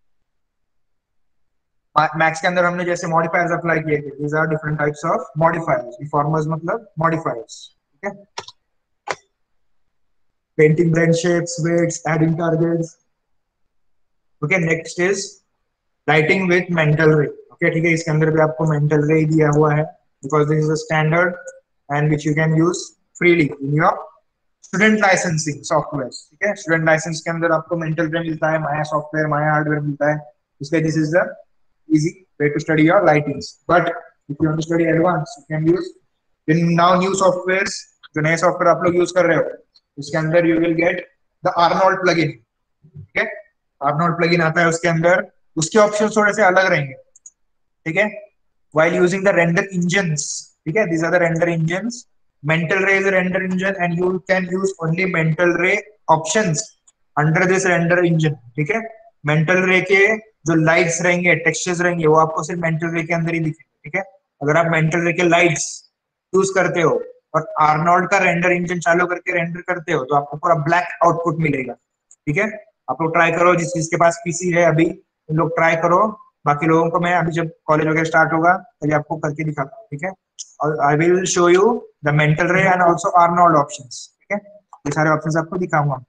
मैक्स के अंदर हमने जैसे मॉडिफायर्स अप्लाई किए थे, these are different types of modifiers। डिफॉर्मर्स मतलब मॉडिफायर्स, ठीक है, painting blend shapes, weights, adding targets. Okay, next is writing with mental ray. Okay, ठीक है, इसके अंदर भी आपको मेंटल रे दिया हुआ है because this is a standard and which you can use freely in your student licensing software. ठीक है, स्टूडेंट लाइसेंस के अंदर आपको मेंटल रे मिलता है, माया सॉफ्टवेयर, माया हार्डवेयर मिलता है, इसलिए this is the easy way to study your lightings. But if you want to study advanced, you can use in now new softwares, जो नए सॉफ्टवेयर आप लोग यूज कर रहे हो उसके अंदर you will get the Arnold plugin. ठीक है, Arnold plugin आता है उसके अंदर, उसके ऑप्शंस थोड़े से अलग रहेंगे। ठीक है, while using the render engines, ठीक है, these are the render engines. Mental Ray is a render engine and you can use only Mental Ray options under this render engine. ठीक है, Mental Ray के जो लाइट्स रहेंगे, textures रहेंगे, वो आपको सिर्फ मेंटल रे के अंदर ही दिखेंगे। ठीक है, अगर आप मेंटल रे के लाइट्स यूज करते हो और आर्नोल्ड का रेंडर इंजन चालू करके रेंडर करते हो तो आपको पूरा ब्लैक आउटपुट मिलेगा। ठीक है, आप लोग ट्राई करो, जिस चीज के पास पीसी है अभी उन लोग ट्राई करो, बाकी लोगों को मैं अभी जब कॉलेज वगैरह स्टार्ट होगा तभी आपको करके दिखाता हूँ। ठीक है, और I will show you the mental ray and also Arnold options. ठीक है, ये सारे ऑप्शंस आपको दिखाऊंगा।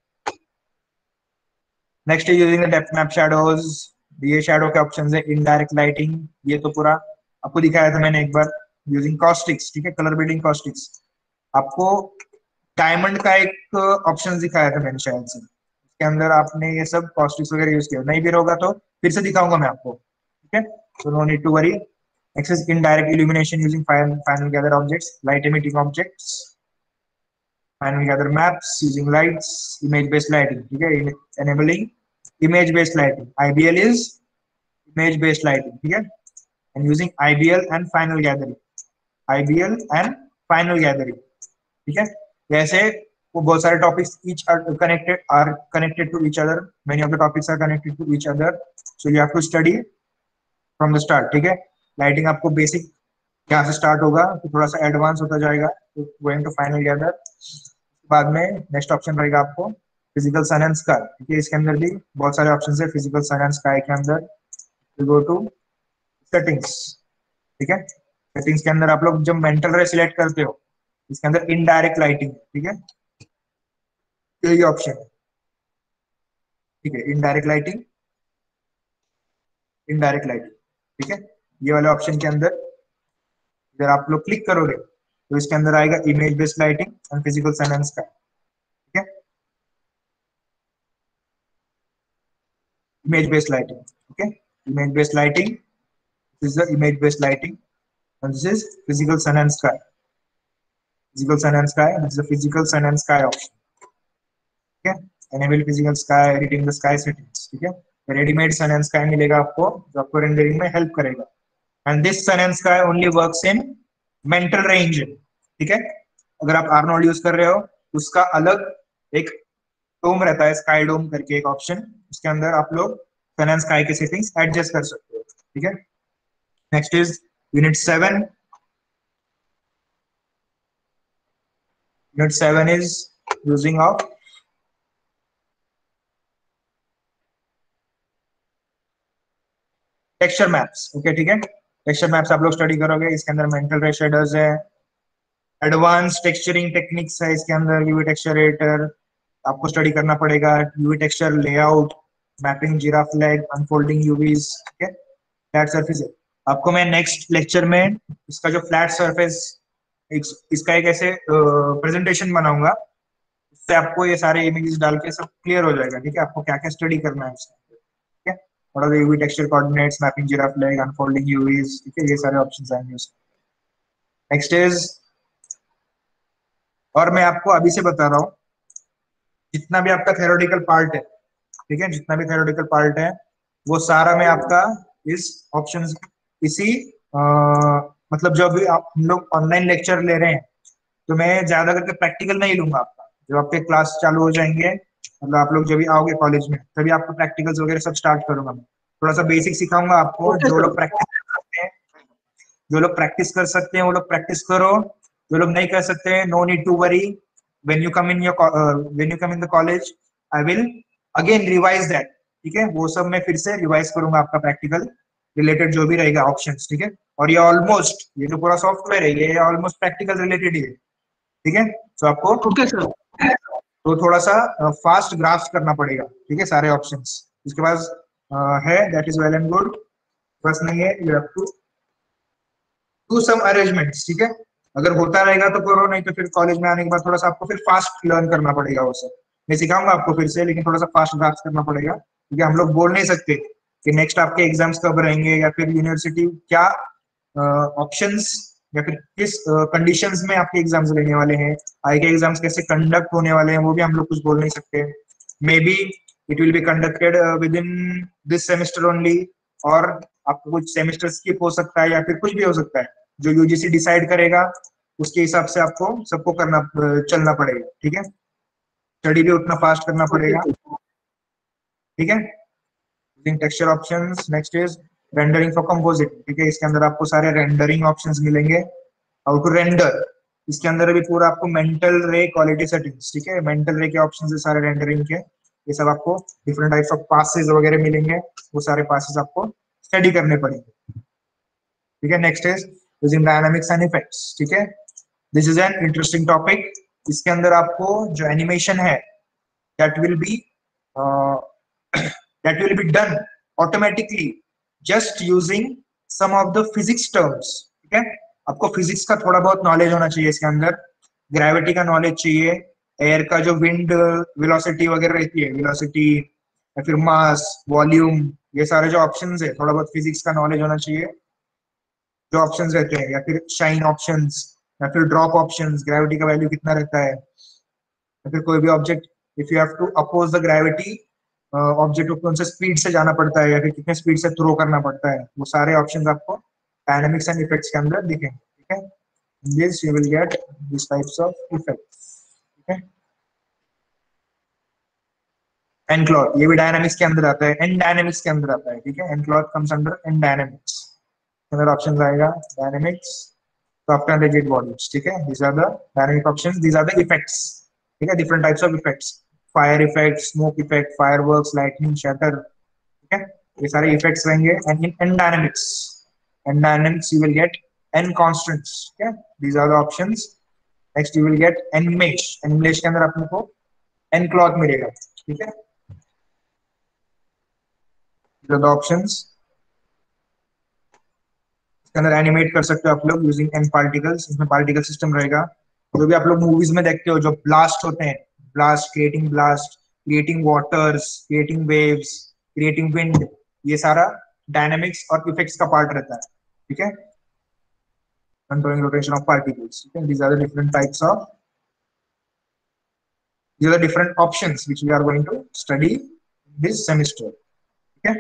Next is using the depth map shadows. ये शैडो के ऑप्शन है, इनडायरेक्ट लाइटिंग, ये तो पूरा आपको दिखाया था मैंने एक बार, यूजिंग कॉस्टिक्स। ठीक है, कलर बिल्डिंग कॉस्टिक्स। आपको डायमंड का एक ऑप्शन दिखाया था मैंने शायद से, उसके अंदर आपने ये सब कॉस्टिक्स वगैरह यूज किया, नहीं भी होगा तो फिर से दिखाऊंगा मैं आपको। ठीक है, so no need to worry. Next is indirect illumination using final gather objects, light emitting objects, final gather maps using lights, image based lighting. ठीक है, enabling image based lighting. IBL is image based lighting. ठीक है, and using IBL and final gathering. IBL and final gathering. ठीक है, जैसे वो बहुत सारे topics each are connected to each other. Many of the topics are connected to each other. So you have to study from the start. ठीक है, lighting आपको basic यहाँ से स्टार्ट होगा तो थोड़ा सा एडवांस होता जाएगा, तो गोइंग टू फाइनल गैदर। बाद में नेक्स्ट ऑप्शन रहेगा आपको फिजिकल सन एंड स्काई। ठीक है, इसके अंदर भी बहुत सारे ऑप्शन है फिजिकल सन एंड स्काई के अंदर। Go to settings. ठीक है, सेटिंग्स के अंदर आप लोग जब मेंटल रे सिलेक्ट करते हो इसके अंदर इनडायरेक्ट लाइटिंग। ठीक है, यही ऑप्शन है। ठीक है, इनडायरेक्ट लाइटिंग, इनडायरेक्ट लाइटिंग। ठीक है, ये वाले ऑप्शन के अंदर अगर आप लोग क्लिक करोगे तो इसके अंदर आएगा image based lighting and physical sun and sky. ठीक है, image based lighting. Okay, image based lighting, this is the image based lighting and this is physical sun and sky. Physical sun and sky, this is the physical sun and sky option. Okay, enable physical sky, editing the sky settings. ठीक है, readymade sun and sky मिलेगा आपको जो आपको rendering में help करेगा, and this sun and sky only works in mental ray engine. ठीक है, अगर आप आर्नोल्ड यूज कर रहे हो उसका अलग एक डोम रहता है, स्काई डोम करके एक ऑप्शन, उसके अंदर आप लोग सन एंड स्काई के सेटिंग्स एडजस्ट कर सकते हो। ठीक है, next is unit 7। Unit 7 is using of texture maps. Okay, ठीक है, टेक्सचर मैप्स आप लोग स्टडी करोगे, इसके अंदर मेंटल रे शेडर्स है, एडवांस टेक्सचरिंग टेक्निक्स है, इसके अंदर यूवी टेक्सचर एडिटर आपको स्टडी करना पड़ेगा, UV texture layout, mapping giraffe flag, unfolding UVs. ठीक है, फ्लैट सरफेस है। आपको मैं नेक्स्ट लेक्चर में इसका जो फ्लैट सरफेस इसका एक ऐसे प्रेजेंटेशन बनाऊंगा, उससे आपको ये सारे इमेजेस डाल के सब क्लियर हो जाएगा। ठीक है, आपको क्या क्या स्टडी करना है उसमें। ठीक है, what are the UV texture coordinates, mapping giraffe flag, unfolding UVs. ठीक है, ये सारे ऑप्शंस आएंगे उसमें। नेक्स्ट इज, और मैं आपको अभी से बता रहा हूँ जितना भी आपका थ्योरेटिकल पार्ट है, ठीक है, जितना भी थ्योरेटिकल पार्ट है वो सारा मैं आपका इस ऑप्शन इसी मतलब जब भी आप हम लोग ऑनलाइन लेक्चर ले रहे हैं तो मैं ज्यादा करके प्रैक्टिकल नहीं लूंगा आपका। जब आपके क्लास चालू हो जाएंगे, मतलब आप लोग जब भी आओगे कॉलेज में तभी आपको प्रैक्टिकल्स वगैरह सब स्टार्ट करूंगा मैं। थोड़ा सा बेसिक सिखाऊंगा आपको। जो लोग प्रैक्टिस कर सकते हैं, जो लोग प्रैक्टिस कर सकते हैं वो लोग प्रैक्टिस करो, जो लोग नहीं कर सकते no need to worry. when you come in the college I will again revise that। ठीक है, वो सब मैं फिर से रिवाइज करूंगा आपका प्रैक्टिकल रिलेटेड जो भी रहेगा ऑप्शंस। ठीक है, और ये ऑलमोस्ट, ये जो पूरा सॉफ्टवेयर है ये ऑलमोस्ट प्रैक्टिकल रिलेटेड ही है। ठीक है। तो आपको ओके सर। तो थोड़ा सा फास्ट ग्राफ्स करना पड़ेगा, ठीक है, सारे ऑप्शंस। इसके पास है, that is well and good. Bus नहीं है, you have to do some arrangements, ठीक है। अगर होता रहेगा तो करो, नहीं तो फिर कॉलेज में आने के बाद थोड़ा सा आपको फिर फास्ट लर्न करना पड़ेगा वो सब। मैं सिखाऊंगा आपको फिर से, लेकिन थोड़ा सा फास्ट ग्राफ्स करना पड़ेगा, क्योंकि हम लोग बोल नहीं सकते कि नेक्स्ट आपके एग्जाम्स कब रहेंगे, या फिर यूनिवर्सिटी क्या ऑप्शंस या फिर किस कंडीशंस में आपके एग्जाम्स लेने वाले हैं, आगे के एग्जाम्स कैसे कंडक्ट होने वाले हैं, वो भी हम लोग कुछ बोल नहीं सकते। Maybe it will be conducted within this semester only, और आपको कुछ सेमेस्टर स्किप हो सकता है, या फिर कुछ भी हो सकता है। जो यूजीसी डिसाइड करेगा उसके हिसाब से आपको सबको करना चलना पड़ेगा, ठीक है। स्टडी भी उतना फास्ट करना पड़ेगा, ठीक है। Texture options, next is rendering for composite, ठीक है। इसके अंदर आपको सारे रेंडरिंग ऑप्शंस मिलेंगे, हाउ टू रेंडर। इसके अंदर भी पूरा आपको मेंटल रे क्वालिटी सेटिंग्स, ठीक है, मेंटल रे के ऑप्शंस है सारे रेंडरिंग के। ये सब आपको डिफरेंट टाइप्स ऑफ पासेस वगैरह मिलेंगे, वो सारे पासेस आपको स्टडी करने पड़ेंगे, ठीक है। Next is using dynamics and effects, ठीक है। This is an interesting topic. इसके अंदर आपको जो एनिमेशन है that will be that will be done automatically just using some of the physics terms, ठीक है। आपको फिजिक्स का थोड़ा बहुत नॉलेज होना चाहिए इसके अंदर, ग्रेविटी का नॉलेज चाहिए, एयर का जो विंड वेलोसिटी वगैरह रहती है, वेलोसिटी या फिर मास, वॉल्यूम, ये सारे जो ऑप्शंस है, थोड़ा बहुत फिजिक्स का नॉलेज होना चाहिए। जो ऑप्शंस रहते हैं, या फिर शाइन ऑप्शंस, या फिर ड्रॉप ऑप्शंस, ग्रेविटी का वैल्यू कितना रहता है, या फिर कोई भी object if you have to oppose the gravity, object को कौन से स्पीड से जाना पड़ता है, या फिर कितने स्पीड से थ्रो करना पड़ता है, वो सारे ऑप्शंस आपको डायनामिक्स एंड इफेक्ट्स के अंदर दिखेंगे, ठीक है। This you will get this types of effects, ठीक है। एंड क्लॉथ, ये भी डायनामिक्स के अंदर आता है, एंड डायनामिक्स के अंदर आता है, ठीक है। And cloth comes under and dynamics, अंदर ऑप्शंस आएगा dynamics, soft and rigid bodies, ठीक है। these are the dynamic options, these are the effects, ठीक है, different types of effects, fire effect, smoke effect, fireworks, lightning, shatter, ठीक है। ये सारे इफेक्ट्स रहेंगे। And in and dynamics you will get N constants, ठीक है, these are the options। Next you will get N mesh, N mesh के अंदर अपने को एन क्लॉथ मिलेगा, ठीक है। these are the options। इसके अंदर एनिमेट कर सकते हो आप लोग यूजिंग एन पार्टिकल्स, इसमें पार्टिकल सिस्टम रहेगा। जो भी आप लोग मूवीज में देखते हो, जो ब्लास्ट होते हैं, blast, creating waters, creating waves, creating wind, ये सारा डायनामिक्स और इफेक्ट्स का पार्ट रहता है, ठीक है। कंट्रोलिंग रोटेशन ऑफ पार्टिकल्स, ठीक है। these are the different types of these are the different options which we are going to study this semester, ठीक है।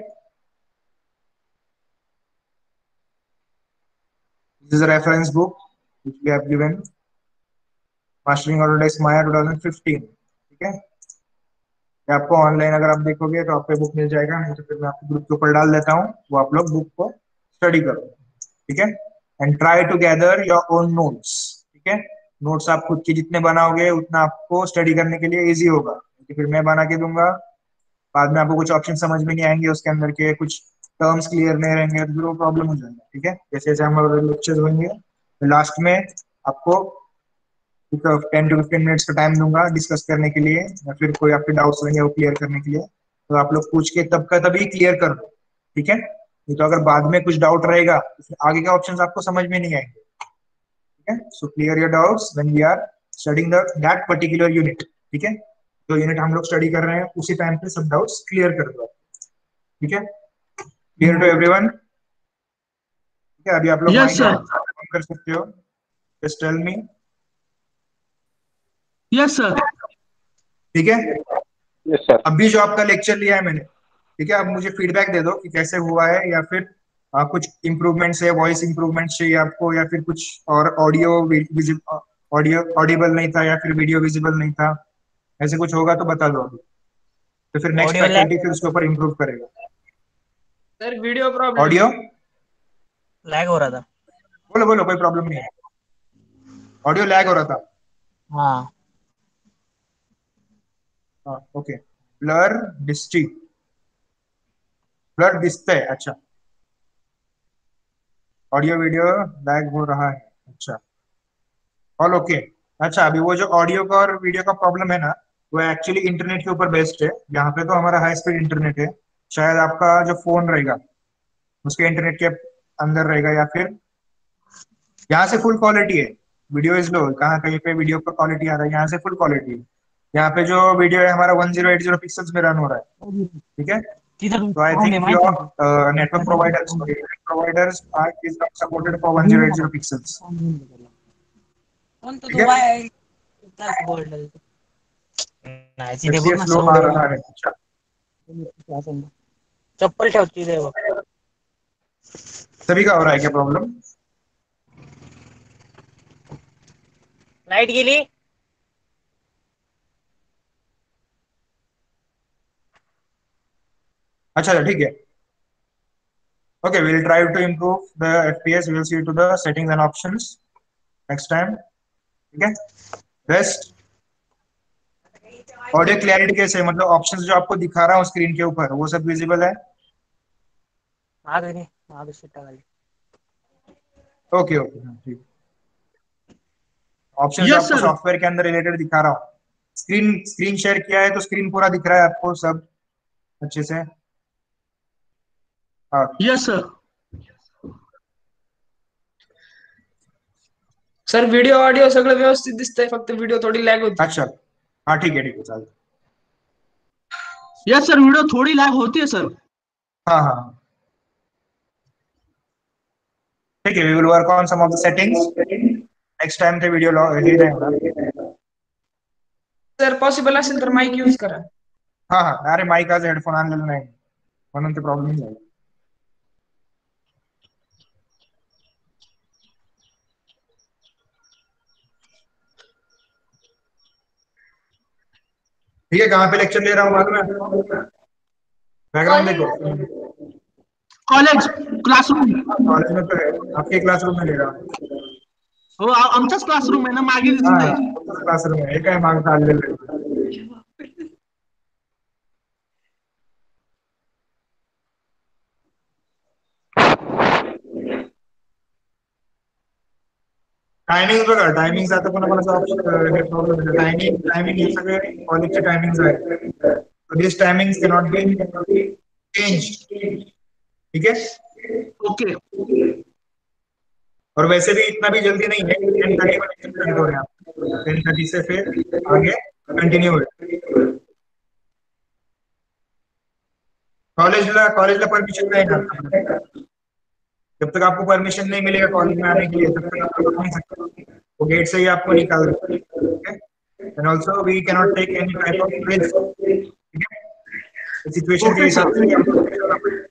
this is a reference book which we have given, mastering Autodesk Maya 2015, ठीक है। ये आपको online अगर आप देखोगे तो आपको बुक मिल जाएगा, नहीं तो फिर मैं आपको ग्रुप के ऊपर डाल देता हूँ, वो आप लोग बुक को स्टडी करो, ठीक है। And try to gather your own notes, ठीक है। नोट्स आप खुद के जितने बनाओगे उतना आपको स्टडी करने के लिए इजी होगा, क्योंकि फिर मैं बना के दूंगा, बाद में आपको कुछ ऑप्शन समझ में नहीं आएंगे, उसके अंदर के कुछ टर्म्स क्लियर नहीं रहेंगे, तो फिर वो प्रॉब्लम हो जाएगा, ठीक है। जैसे जैसे हमारे लेक्चर्स होंगे, लास्ट में आपको 10 to 15 मिनट्स का टाइम दूंगा डिस्कस करने के लिए, या फिर कोई आपके डाउट्स रहेंगे वो क्लियर करने के लिए, तो आप लोग पूछ के तब का तभी क्लियर कर दो, ठीक है। नहीं तो अगर बाद में कुछ डाउट रहेगा तो आगे के ऑप्शंस आपको समझ में नहीं आएंगे, ठीक है। So clear your doubts when we are studying that particular unit, ठीक है। जो यूनिट हम लोग स्टडी कर रहे हैं उसी टाइम पे सब डाउट्स क्लियर कर दो, ठीक है। क्लियर टू एवरीवन, ठीक है। अभी आप लोग Yes, sir. कर सकते हो, just tell me, yes sir. ठीक है। Yes sir. अभी जो आपका लेक्चर लिया है मैंने, ठीक है, अब मुझे फीडबैक दे दो कि कैसे हुआ है, या फिर कुछ इम्प्रूवमेंट्स है, वॉइस इम्प्रूवमेंट्स चाहिए आपको, या फिर कुछ और ऑडियो ऑडिबल नहीं था, या फिर वीडियो विजिबल नहीं था, ऐसे कुछ होगा तो बता दो अभी, तो फिर नेक्स्ट फैकल्टी फिर उसके ऊपर इम्प्रूव करेगा। Sir video problem, audio lag हो रहा था। बोलो बोलो, कोई प्रॉब्लम नहीं है, ऑडियो लैग हो रहा था, हाँ हाँ ओके। ब्लर डिस्टी, ब्लर दिखता है, अच्छा। ऑडियो वीडियो लैग हो रहा है, अच्छा, ऑल ओके। अच्छा, अभी वो जो ऑडियो का और वीडियो का प्रॉब्लम है ना, वो एक्चुअली इंटरनेट के ऊपर बेस्ड है। यहाँ पे तो हमारा हाई स्पीड इंटरनेट है। शायद आपका जो फोन रहेगा उसके इंटरनेट के अंदर रहेगा, या फिर यहाँ से फुल क्वालिटी है। वीडियो इज लो, कहाँ कहीं पे वीडियो पर क्वालिटी आ रहा है, यहाँ से फुल क्वालिटी है। यहाँ पे जो वीडियो है हमारा 1080 पिक्सल्स में रन हो रहा है, ठीक है। तो I think your network providers are is not supported for 1080 pixels, ठीक है। नाही तिथे बघ FPS ना लो आ समोर रहा है। अच्छा, चप्पल ठेवती दे बघ. सभी का हो रहा है क्या प्रॉब्लम? लाईट गेली. अच्छा, ठीक है। Okay, we'll try to improve the FPS. We'll see to the settings and options next time. ठीक है। Rest ऑडियो क्लैरिटी कैसे है? मतलब ऑप्शंस जो आपको दिखा रहा हूँ स्क्रीन के ऊपर वो सब विजिबल है? मागे रे मागे शिट्टा खाली. ओके ओके, ठीक। ऑप्शन जो यस आपको सर. सॉफ्टवेयर के अंदर रिलेटेड दिखा रहा हूँ, स्क्रीन स्क्रीन शेयर किया है तो स्क्रीन पूरा दिख रहा है आपको सब अच्छे से? हाँ, yes sir. Sir video audio सगळं व्यवस्थित दिसतंय, फक्त व्हिडिओ थोडी लॅग होती. अच्छा, हाँ ठीक है चल। यस सर, वीडियो थोड़ी लैग होती है सर. हाँ हाँ, ठीक है। We will work on some of the settings next time ते वीडियो हे नाही होणार। सर पॉसिबल असेल तर माईक यूज करा. हाँ हाँ, अरे माईक आज हेडफोन आणलेला नाही म्हणून ते प्रॉब्लेम झाला। ठीक है, कहाँ पे लेक्चर ले रहा हूँ मालूम है? बैकग्राउंड देखो। College classroom. कॉलेज में तो है, आपके क्लासरूम में ले रहा हूँ। हो आमचाच क्लासरूम आहे ना, मागे हाँ दिसतंय. क्लासरूम है, काय मागं चाललेलं आहे। टायमिंग बघा, टायमिंग आता कोणाकोणाचा ऑप्शन हे प्रॉब्लेम आहे। टायमिंग हे सगळे कॉलेजचे टायमिंग्स आहेत। This timings cannot be change, ठीक है। ओके. और वैसे भी इतना भी जल्दी नहीं है, 10:30 बजे स्टार्ट हो रहे हैं आप, 10:30 से फिर आगे कंटिन्यू है। कॉलेजला परमिशन नहीं है। जब तक आपको परमिशन नहीं मिलेगा कॉलेज में आने के लिए तब तक आप रुक नहीं सकते, वो गेट से ही आपको निकाल देंगे, ठीक है। And also we can not take any type of risk, ठीक है। सिचुएशन के ओके हिसाब सर. से आपको चलना पड़ेगा।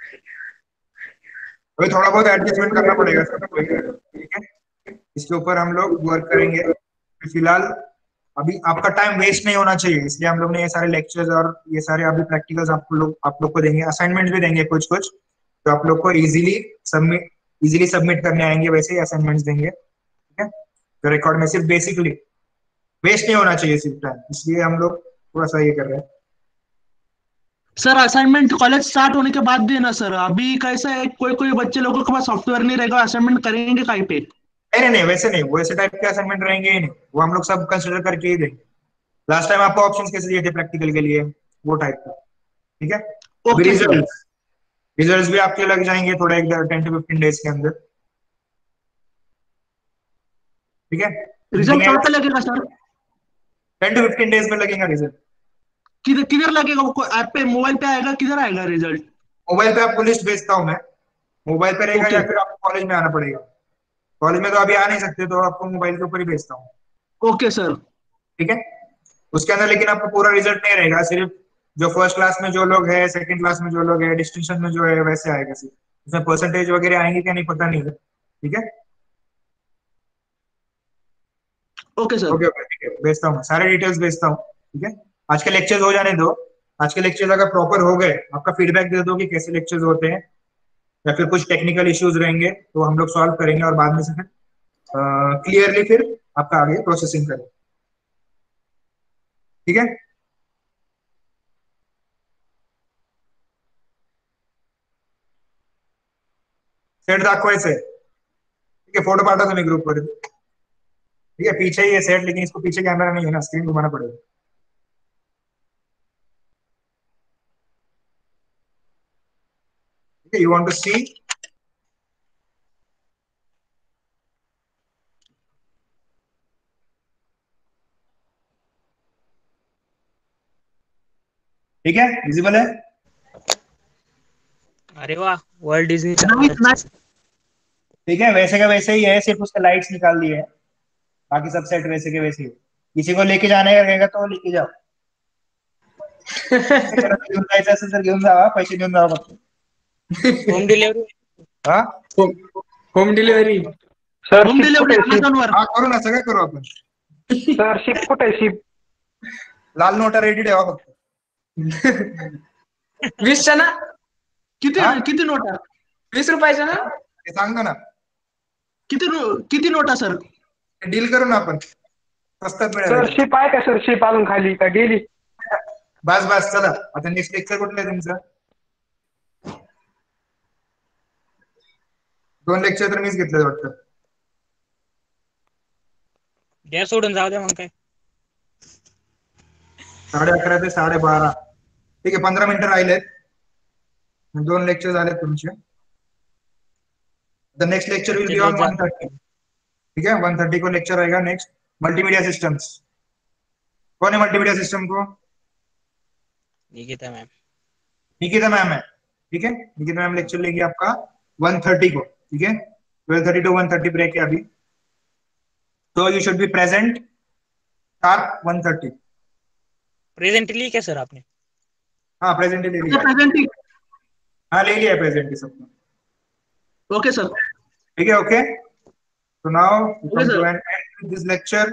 अभी थोड़ा बहुत एडजस्टमेंट करना पड़ेगा सबको, ठीक है। इसके ऊपर हम लोग वर्क करेंगे। फिलहाल अभी आपका टाइम वेस्ट नहीं होना चाहिए, इसलिए हम लोग ने ये सारे लेक्चर्स और ये सारे अभी प्रैक्टिकल्स आप लोग को देंगे, असाइनमेंट भी देंगे कुछ कुछ, तो आप लोग को इजीली सबमिट करने आएंगे, वैसे ही असाइनमेंट्स देंगे, ठीक है। तो रिकॉर्ड में सिर्फ बेसिकली वेस्ट नहीं होना चाहिए सिर्फ टाइम, इसलिए हम लोग थोड़ा सा ये कर रहे हैं। सर असाइनमेंट कॉलेज स्टार्ट होने के बाद देना सर. अभी कैसा है, कोई कोई बच्चे लोगों के पास सॉफ्टवेयर नहीं रहेगा, असाइनमेंट करेंगे कहीं पे. नहीं, वैसे नहीं, वैसे टाइप के असाइनमेंट रहेंगे ही नहीं, वो हम लोग सब कंसिडर करके ही देंगे। लास्ट टाइम आपको ऑप्शंस कैसे दिए थे प्रैक्टिकल के लिए, वो टाइप का, ठीक है। अभी ओके सर. रिजल्ट्स भी आपके लग जाएंगे थोड़ा, एक 10 to 15 डेज के अंदर, ठीक है। रिजल्ट कहाँ पे लगेगा सर? 10 to 15 डेज में लगेगा रिजल्ट। किधर किधर लगेगा? वो ऐप पे, मोबाइल पे आएगा, किधर आएगा रिजल्ट? मोबाइल पे आपको लिस्ट भेजता हूँ मैं, मोबाइल पे रहेगा, ओके. या फिर आपको कॉलेज में आना पड़ेगा। कॉलेज में तो अभी आ नहीं सकते, तो आपको मोबाइल के ऊपर ही भेजता हूँ, ओके सर. ठीक है। उसके अंदर लेकिन आपको पूरा रिजल्ट नहीं रहेगा, सिर्फ जो फर्स्ट क्लास में जो लोग है, सेकंड क्लास में जो लोग है, डिस्टिंक्शन में जो है, वैसे आएगा सिर्फ। उसमें परसेंटेज वगैरह आएंगे क्या नहीं पता नहीं है, ठीक है। Okay sir. ओके ओके, ठीक है, भेजता हूँ, सारे डिटेल्स भेजता हूँ, ठीक है। आज के लेक्चर्स हो जाने दो। आज के लेक्चर्स अगर प्रॉपर हो गए, आपका फीडबैक दे दो कि कैसे लेक्चर्स होते हैं, या फिर कुछ टेक्निकल इश्यूज रहेंगे तो हम लोग सॉल्व करेंगे, और बाद में से फिर क्लियरली फिर आपका आगे प्रोसेसिंग करें, ठीक है। सेट दाखवायचंय, ठीक आहे, फोटो पाठवा तुम्ही ग्रुपवर। ठीक है, पीछे ही है सेट, लेकिन इसको पीछे कैमरा नहीं है ना, स्क्रीन घुमाना पड़ेगा। ठीक है, यू वांट टू सी, ठीक है, विजिबल है। अरे वाह, वर्ल्ड डिज्नी नाइस। ठीक है, वैसे का वैसे ही है, सिर्फ उसका लाइट्स निकाल दिए है, बाकी सब सेट वैसे के वैसे ही है। किसी को लेके जाने का रहेगा तो लेके जाओ। घेऊन जायचं असेल तर घेऊन जावा, पैसे देऊन जावा फक्त। Home delivery. हा home delivery. Sir home delivery Amazon वर. हा, करू ना, सगळं करू आपण। सर शिप कुठे आहे शिप? लाल नोटा रेडी ठेवा फक्त। 20च्या ना, किती हा? किती नोटा 20 रुपयाच्या ना. ते सांगतो ना, किती नोटा सर? डील करू ना आपण, स्वस्तात सर मिळेल। शिप आहे का सर? शिप अजून खाली का गेली? बस बस, चला आता नेक्स्ट लेक्चर कुठलं आहे तुमचं? 2 लेक्चर तर मीच घेतले वाटतं। द्या सोडून, जाऊ द्या मग काय. 11:30 ते 12:30। ठीक आहे, 15 मिनिटं राहिलेत, 2 लेक्चर झालेत तुमचे। The next lecture will be on 1:30। ठीक है, 1:30 को लेक्चर आएगा नेक्स्ट, मल्टीमीडिया सिस्टम्स। कौन है मल्टीमीडिया सिस्टम को? निकिता मैम. निकिता मैम है। ठीक है, निकिता मैम लेक्चर लेगी आपका 1:30 को। ठीक है, 12:30 to 1:30 ब्रेक है अभी, तो you should be present sharp 1:30। Present ली क्या सर आपने? हाँ, प्रेजेंट ले लिया। प्रेझेंटी. हाँ, ले लिया प्रेजेंट सबको। Okay sir. ठीक है, okay, so now we come Yes, sir. to an end with this lecture,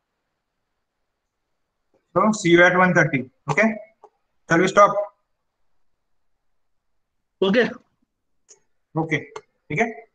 so see you at 1:30। okay, shall we stop? Okay. okay, ठीक है।